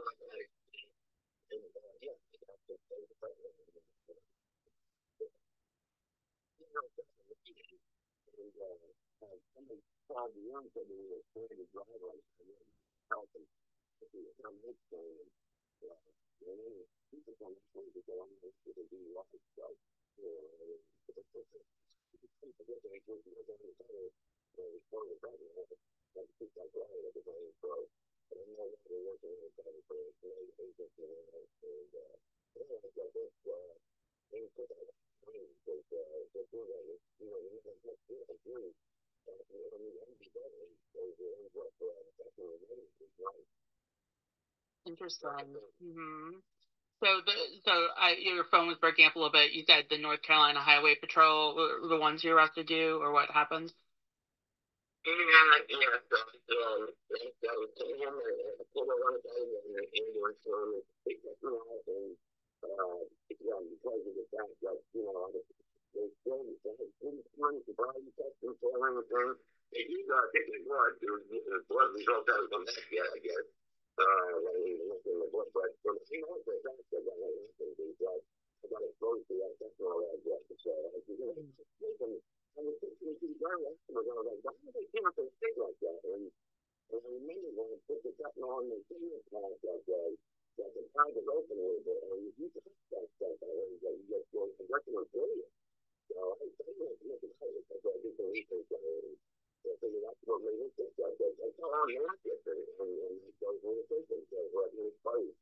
Somebody called the room said they were afraid to drive like help them. Some hit thing and people don't actually go on this to do life. So Interesting. Mm-hmm. So the so I your phone was breaking up a little bit. You said the North Carolina Highway Patrol were the ones you arrested you, or what happened? Yeah, yeah, so, um, like, I was telling him, uh, I pulled over on the side of the ambulance for him, they took me out, and, uh, yeah, because of the fact that, you know, I was, they still, they had pretty money to buy the test and so everything. They used, uh, take the blood, there was, the blood results haven't come back yet, I guess. Uh, when he was in the blood, but, from, you know, the fact that I had nothing, they said, I got exposed to that test and all that, yeah, so, I was, you know, making, I was thinking to the guy, I was like, why do they give us a thing like that? And, and I remember when I put the button on the finger plant that day, that the time was open a little bit, and you used to have that stuff, I heard that you just go and get them brilliant. So I started to make it hard, I started to do some research on it, and so I figured that's what made it think that day. I saw on the market, and, and, and those were the things, so what was exposed.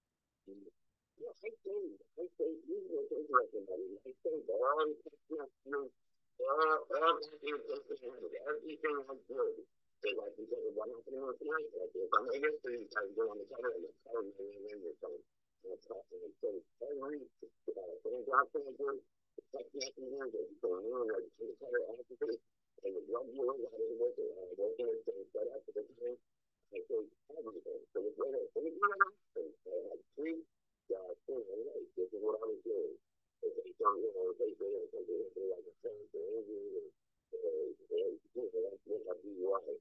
Yeah, I think, I think, you know, it's interesting, buddy. I think all the stuff you all, all that you everything was good. Because like you said, what happened was tonight, like if I'm able to, I was going on the cover and the cover and the name or something. And it's not, and it's so, every, uh, things out there good, the tech messenger, that you can learn, like, the cover officers, and the drug dealers, how they work, uh, working with things set up at the time. I think everything. So it's right there. So it's not an option. I had three, uh, things, right? This is what I was doing. They some, you know, they say something like a friend or injury or, or, or, you know, that's what I do right.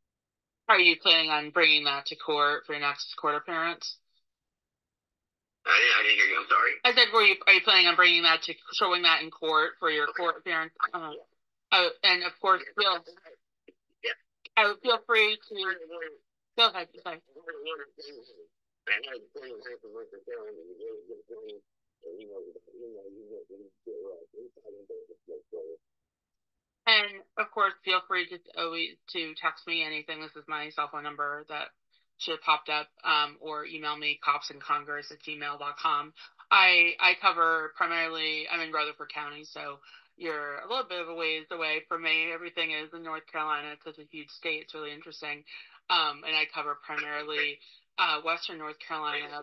Are you planning on bringing that to court for your next court appearance? I didn't, I didn't hear you. I'm sorry. I said, were you are you planning on bringing that to showing that in court for your okay. court appearance? Uh, oh, and of course, feel yeah. Oh, feel free to go ahead. Sorry. And of course, feel free to always to text me anything. This is my cell phone number that should have popped up, um, or email me copsandcongress at gmail dot com. I I cover primarily. I'm in Rutherford County, so you're a little bit of a ways away from me. Everything is in North Carolina. It's such a huge state. It's really interesting. Um, and I cover primarily uh, Western North Carolina.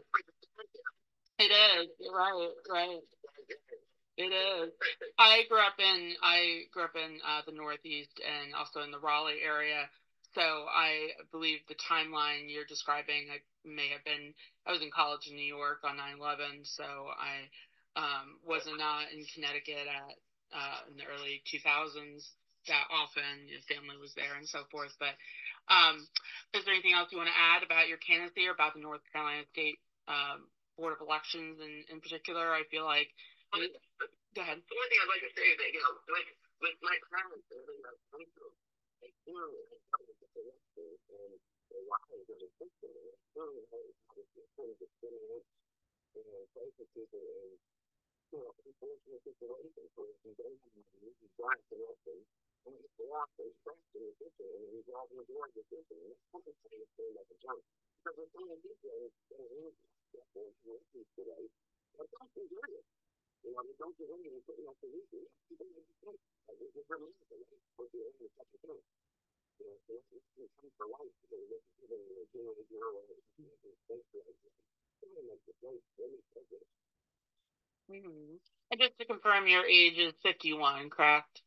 It is right, right. It is. I grew up in I grew up in uh, the Northeast and also in the Raleigh area. So I believe the timeline you're describing, I may have been. I was in college in New York on nine eleven, so I um, was not in Connecticut at uh, in the early two thousands that often. Your family was there and so forth. But um, is there anything else you want to add about your candidacy or about the North Carolina State um, Board of Elections in, in particular? I feel like. Go ahead. The one thing I'd like to say is that, you know, with, with my parents, and you know, I feel like, you know, I felt like it's a lesson and the lives of the system, and it's really hard how to discriminate and places people in, you know, unfortunate situations where you don't have money, you drive to nothing, and you walk and scratch in the system, and you drive and enjoy the system, and that's what I'm saying is feeling like a junk. Because there's so many people that are in that are in today, that don't enjoy it. You know, they don't get any of putting up the reason. You don't make a mistake. Like, this is America, right? But you're in the second thing. You know, so it's, it's come for life. You know, this is even a teenager or a mistake like that. You don't make mistakes. Really progress. Mm-hmm. And just to confirm, your age is fifty-one, correct?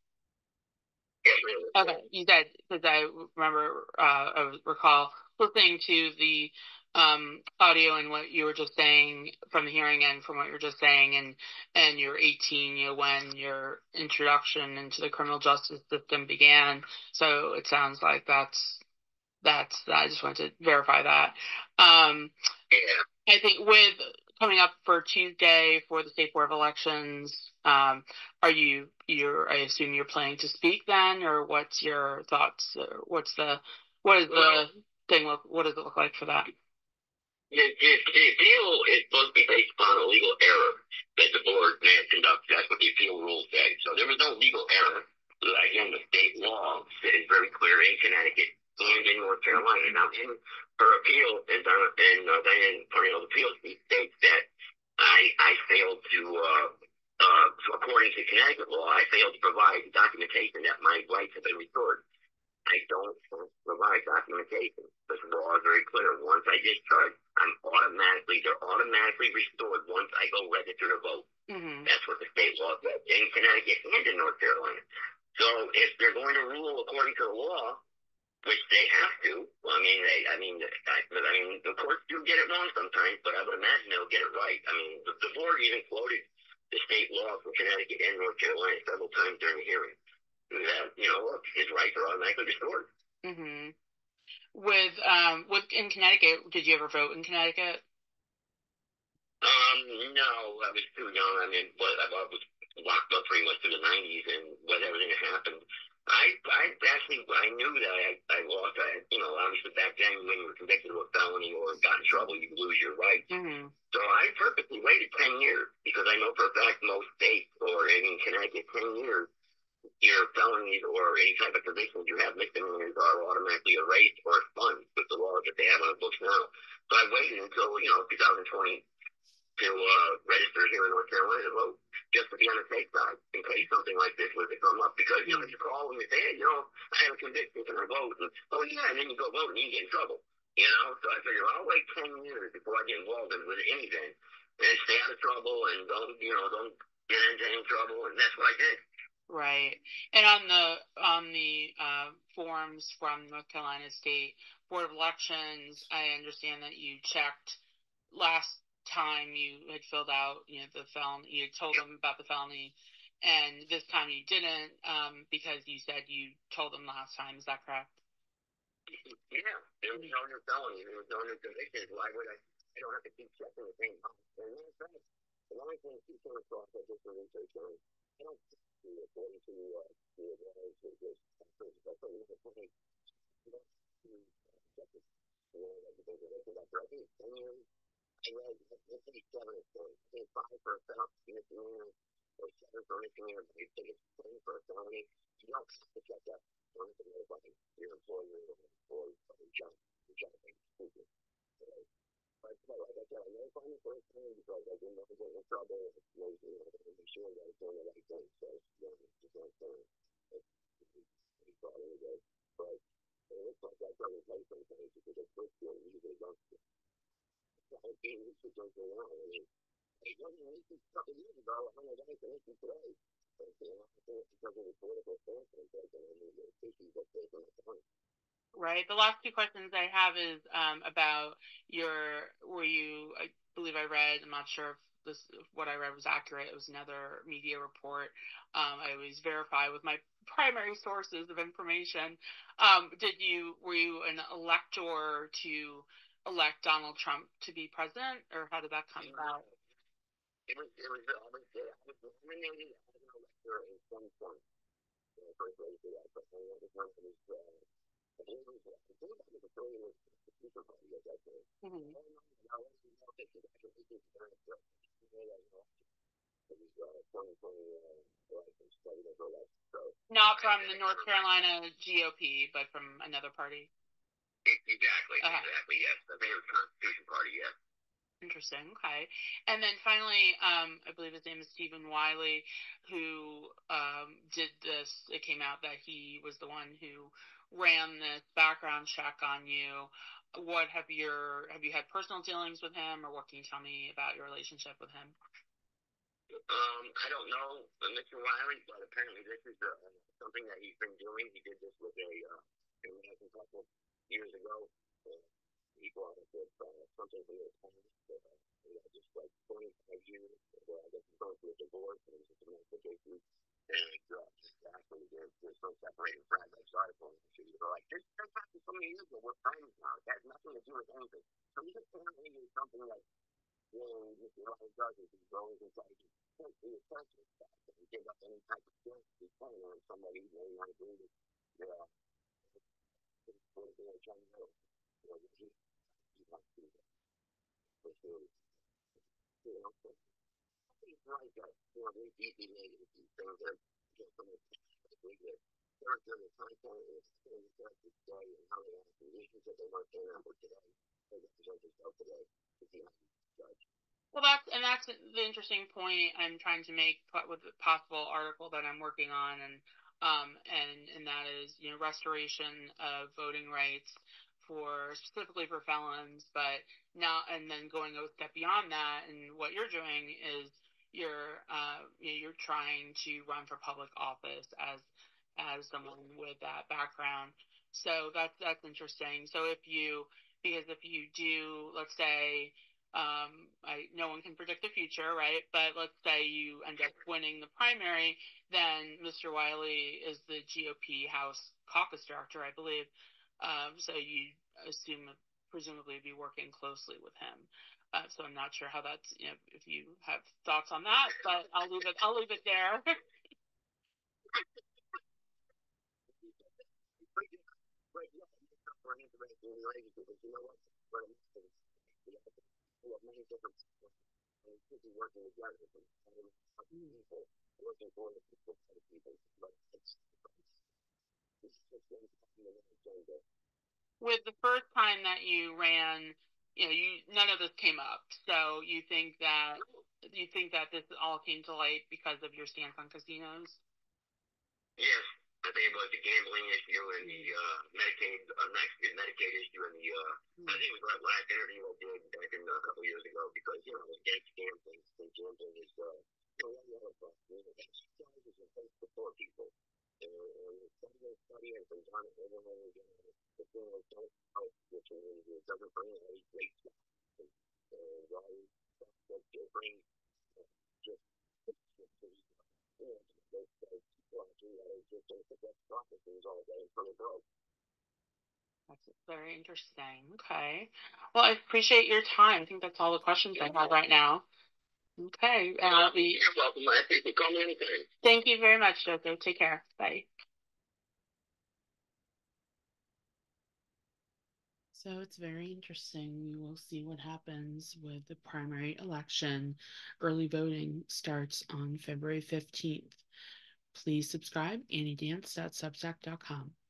Okay, you said, because I remember, uh, I recall listening to the um, audio and what you were just saying from the hearing and from what you were just saying, and and you're eighteen, you know, when your introduction into the criminal justice system began. So it sounds like that's that's. I just wanted to verify that. Um, yeah. I think with coming up for Tuesday for the State Board of Elections, um, are you you're I assume you're planning to speak then, or what's your thoughts? Or what's the what is the thing look? What does it look like for that? The, the, the appeal is supposed to be based upon a legal error that the board may have conducted. That's what the appeal legal error. Again, the state law is very clear in Connecticut and in North Carolina. Now, in her appeal, and and uh, Diane Parnell's appeal, she states that I I failed to, uh, uh, so according to Connecticut law, I failed to provide documentation that my rights have been restored. I don't provide documentation. This law is very clear. Once I discharge, I'm automatically, they're automatically restored once I go register to vote. Mm-hmm. That's what the state law says in Connecticut and in North Carolina. So if they're going to rule according to the law, which they have to, well, I mean, they, I mean, I, I mean, the courts do get it wrong sometimes, but I would imagine they'll get it right. I mean, the, the board even quoted the state law from Connecticut and North Carolina several times during the hearing. That, you know, look, his rights are automatically restored. Mm-hmm. With um, with in Connecticut, did you ever vote in Connecticut? Um, no, I was too young. I mean, but I was locked up pretty much through the nineties, and when everything happened, I, I actually, I knew that I, I lost. I, you know, obviously back then, when you were convicted of a felony or got in trouble, you lose your rights. Mm-hmm. So I purposely waited ten years because I know for a fact most states, or in Connecticut, ten years. Your felonies or any type of convictions you have misdemeanors are automatically erased or expunged with the laws that they have on the books now. So I waited until, you know, two thousand twenty to uh, register here in North Carolina to vote, just to be on the safe side in case something like this was to come up. Because, you know, you call and you say, hey, you know, I have a conviction, can I vote? And, oh, yeah, and then you go vote and you get in trouble. You know, so I figured, I'll wait ten years before I get involved in with anything and stay out of trouble and don't, you know, don't get into any trouble. And that's what I did. Right. And on the on the uh, forms from North Carolina State Board of Elections, I understand that you checked last time you had filled out, you know, the felony, you had told them about the felony, and this time you didn't, um, because you said you told them last time. Is that correct? Yeah, there was no new felony, there was no new convictions. Why would I? I don't have to keep checking the same box. And matter of fact, the only thing keep coming across that just research on, I don't see according to uh, the advantage of this. That's a little point. You don't see check this. You know, like the conviction after I think ten years. I read, let's say seven or four. I think five for a felony misdemeanor or seven for a misdemeanor, but I think it's ten for a felony. You don't have to check that. You don't have to notify your employer or your job. Your job is stupid. But, but like I said, I notified the first time because I didn't want to get in trouble. I was, you know, to make sure that I was doing the right thing. So, you know, just not saying. He thought it was, but it looks like I've done it right sometimes because the first year usually don't. I can't use it don't go on. I mean, it wasn't an issue a couple years ago. I don't know why it's an issue today. But, you know, I think it's because of the political standpoint that I mean, the issues that they're going to find. Right. The last two questions I have is um, about your, were you, I believe I read, I'm not sure if this, if what I read was accurate. It was another media report. Um, I always verify with my primary sources of information. Um, did you, were you an elector to elect Donald Trump to be president, or how did that come about? It was, it was, I was, I was nominated as an elector in twenty twenty. When I first registered that, but I was one of these, uh, I think it was, I think I was affiliated with the Future Party at that time. Mm-hmm. I don't know, I wasn't know if it's actually Future Party, but it was, uh, twenty twenty, uh, elections, presidential elections, so. Not from the North Carolina G O P, but from another party? Exactly, uh-huh. exactly, yes. I think it was Constitution Party, yes. Interesting. Okay. And then finally, um, I believe his name is Stephen Wiley, who um, did this. It came out that he was the one who ran this background check on you. What have your have you had personal dealings with him, or what can you tell me about your relationship with him? Um, I don't know Mister Wiley, but apparently this is uh, something that he's been doing. He did this with a uh, American couple years ago. Uh, he brought up with uh, something from his past. Uh, yeah, just like twenty-five years. Uh, I guess he's going through a divorce and it's a domestic issue. And uh, actually, there's, there's some separating fragments article. So you're like, this this happened so many years ago. We're friends now. It has nothing to do with anything. So he's apparently doing something like, you know, Mister Wiley does is he goes and tries to put the attention back and give up any type of chance to be playing on somebody who may not agree with the uh, political agenda. You know, he, he wants to pursue, you know, so he's like that. You know, they deeply negative these things are Well, that's and that's the interesting point I'm trying to make with the possible article that I'm working on, and um and and that is, you know, restoration of voting rights for specifically for felons, but now and then going a step beyond that, and what you're doing is you're uh you know, you're trying to run for public office as as someone with that background. So that's that's interesting. So if you because if you do, let's say, um, I, no one can predict the future, right? But let's say you end up winning the primary, then Mister Wiley is the G O P House caucus director, I believe. Um, so you assume, presumably, be working closely with him. Uh, so I'm not sure how that's, you know, if you have thoughts on that, but I'll leave it. I'll leave it there. With the first time that you ran, you know, you none of this came up. So you think that you think that this all came to light because of your stance on casinos? Yes, I think it was the gambling issue and the uh, Medicaid, uh, Medicaid issue and the, uh, I think it was that last interview I did back in uh, a couple years ago because, you know, against gambling, and gambling is, uh, you know, one other problem. You know, exercise is a place for poor people. And, and study and study and they've done it over and over again. The thing is, don't help, which means it doesn't bring any great stuff. And, and while you bring uh, just, just, just, you know, those, those That's very interesting. Okay. Well, I appreciate your time. I think that's all the questions I have right now. Okay. And I'll be. You're welcome. I appreciate you calling anytime. Thank you very much, Joseph. Take care. Bye. So it's very interesting. We will see what happens with the primary election. Early voting starts on February fifteenth. Please subscribe, annie dance dot substack dot com.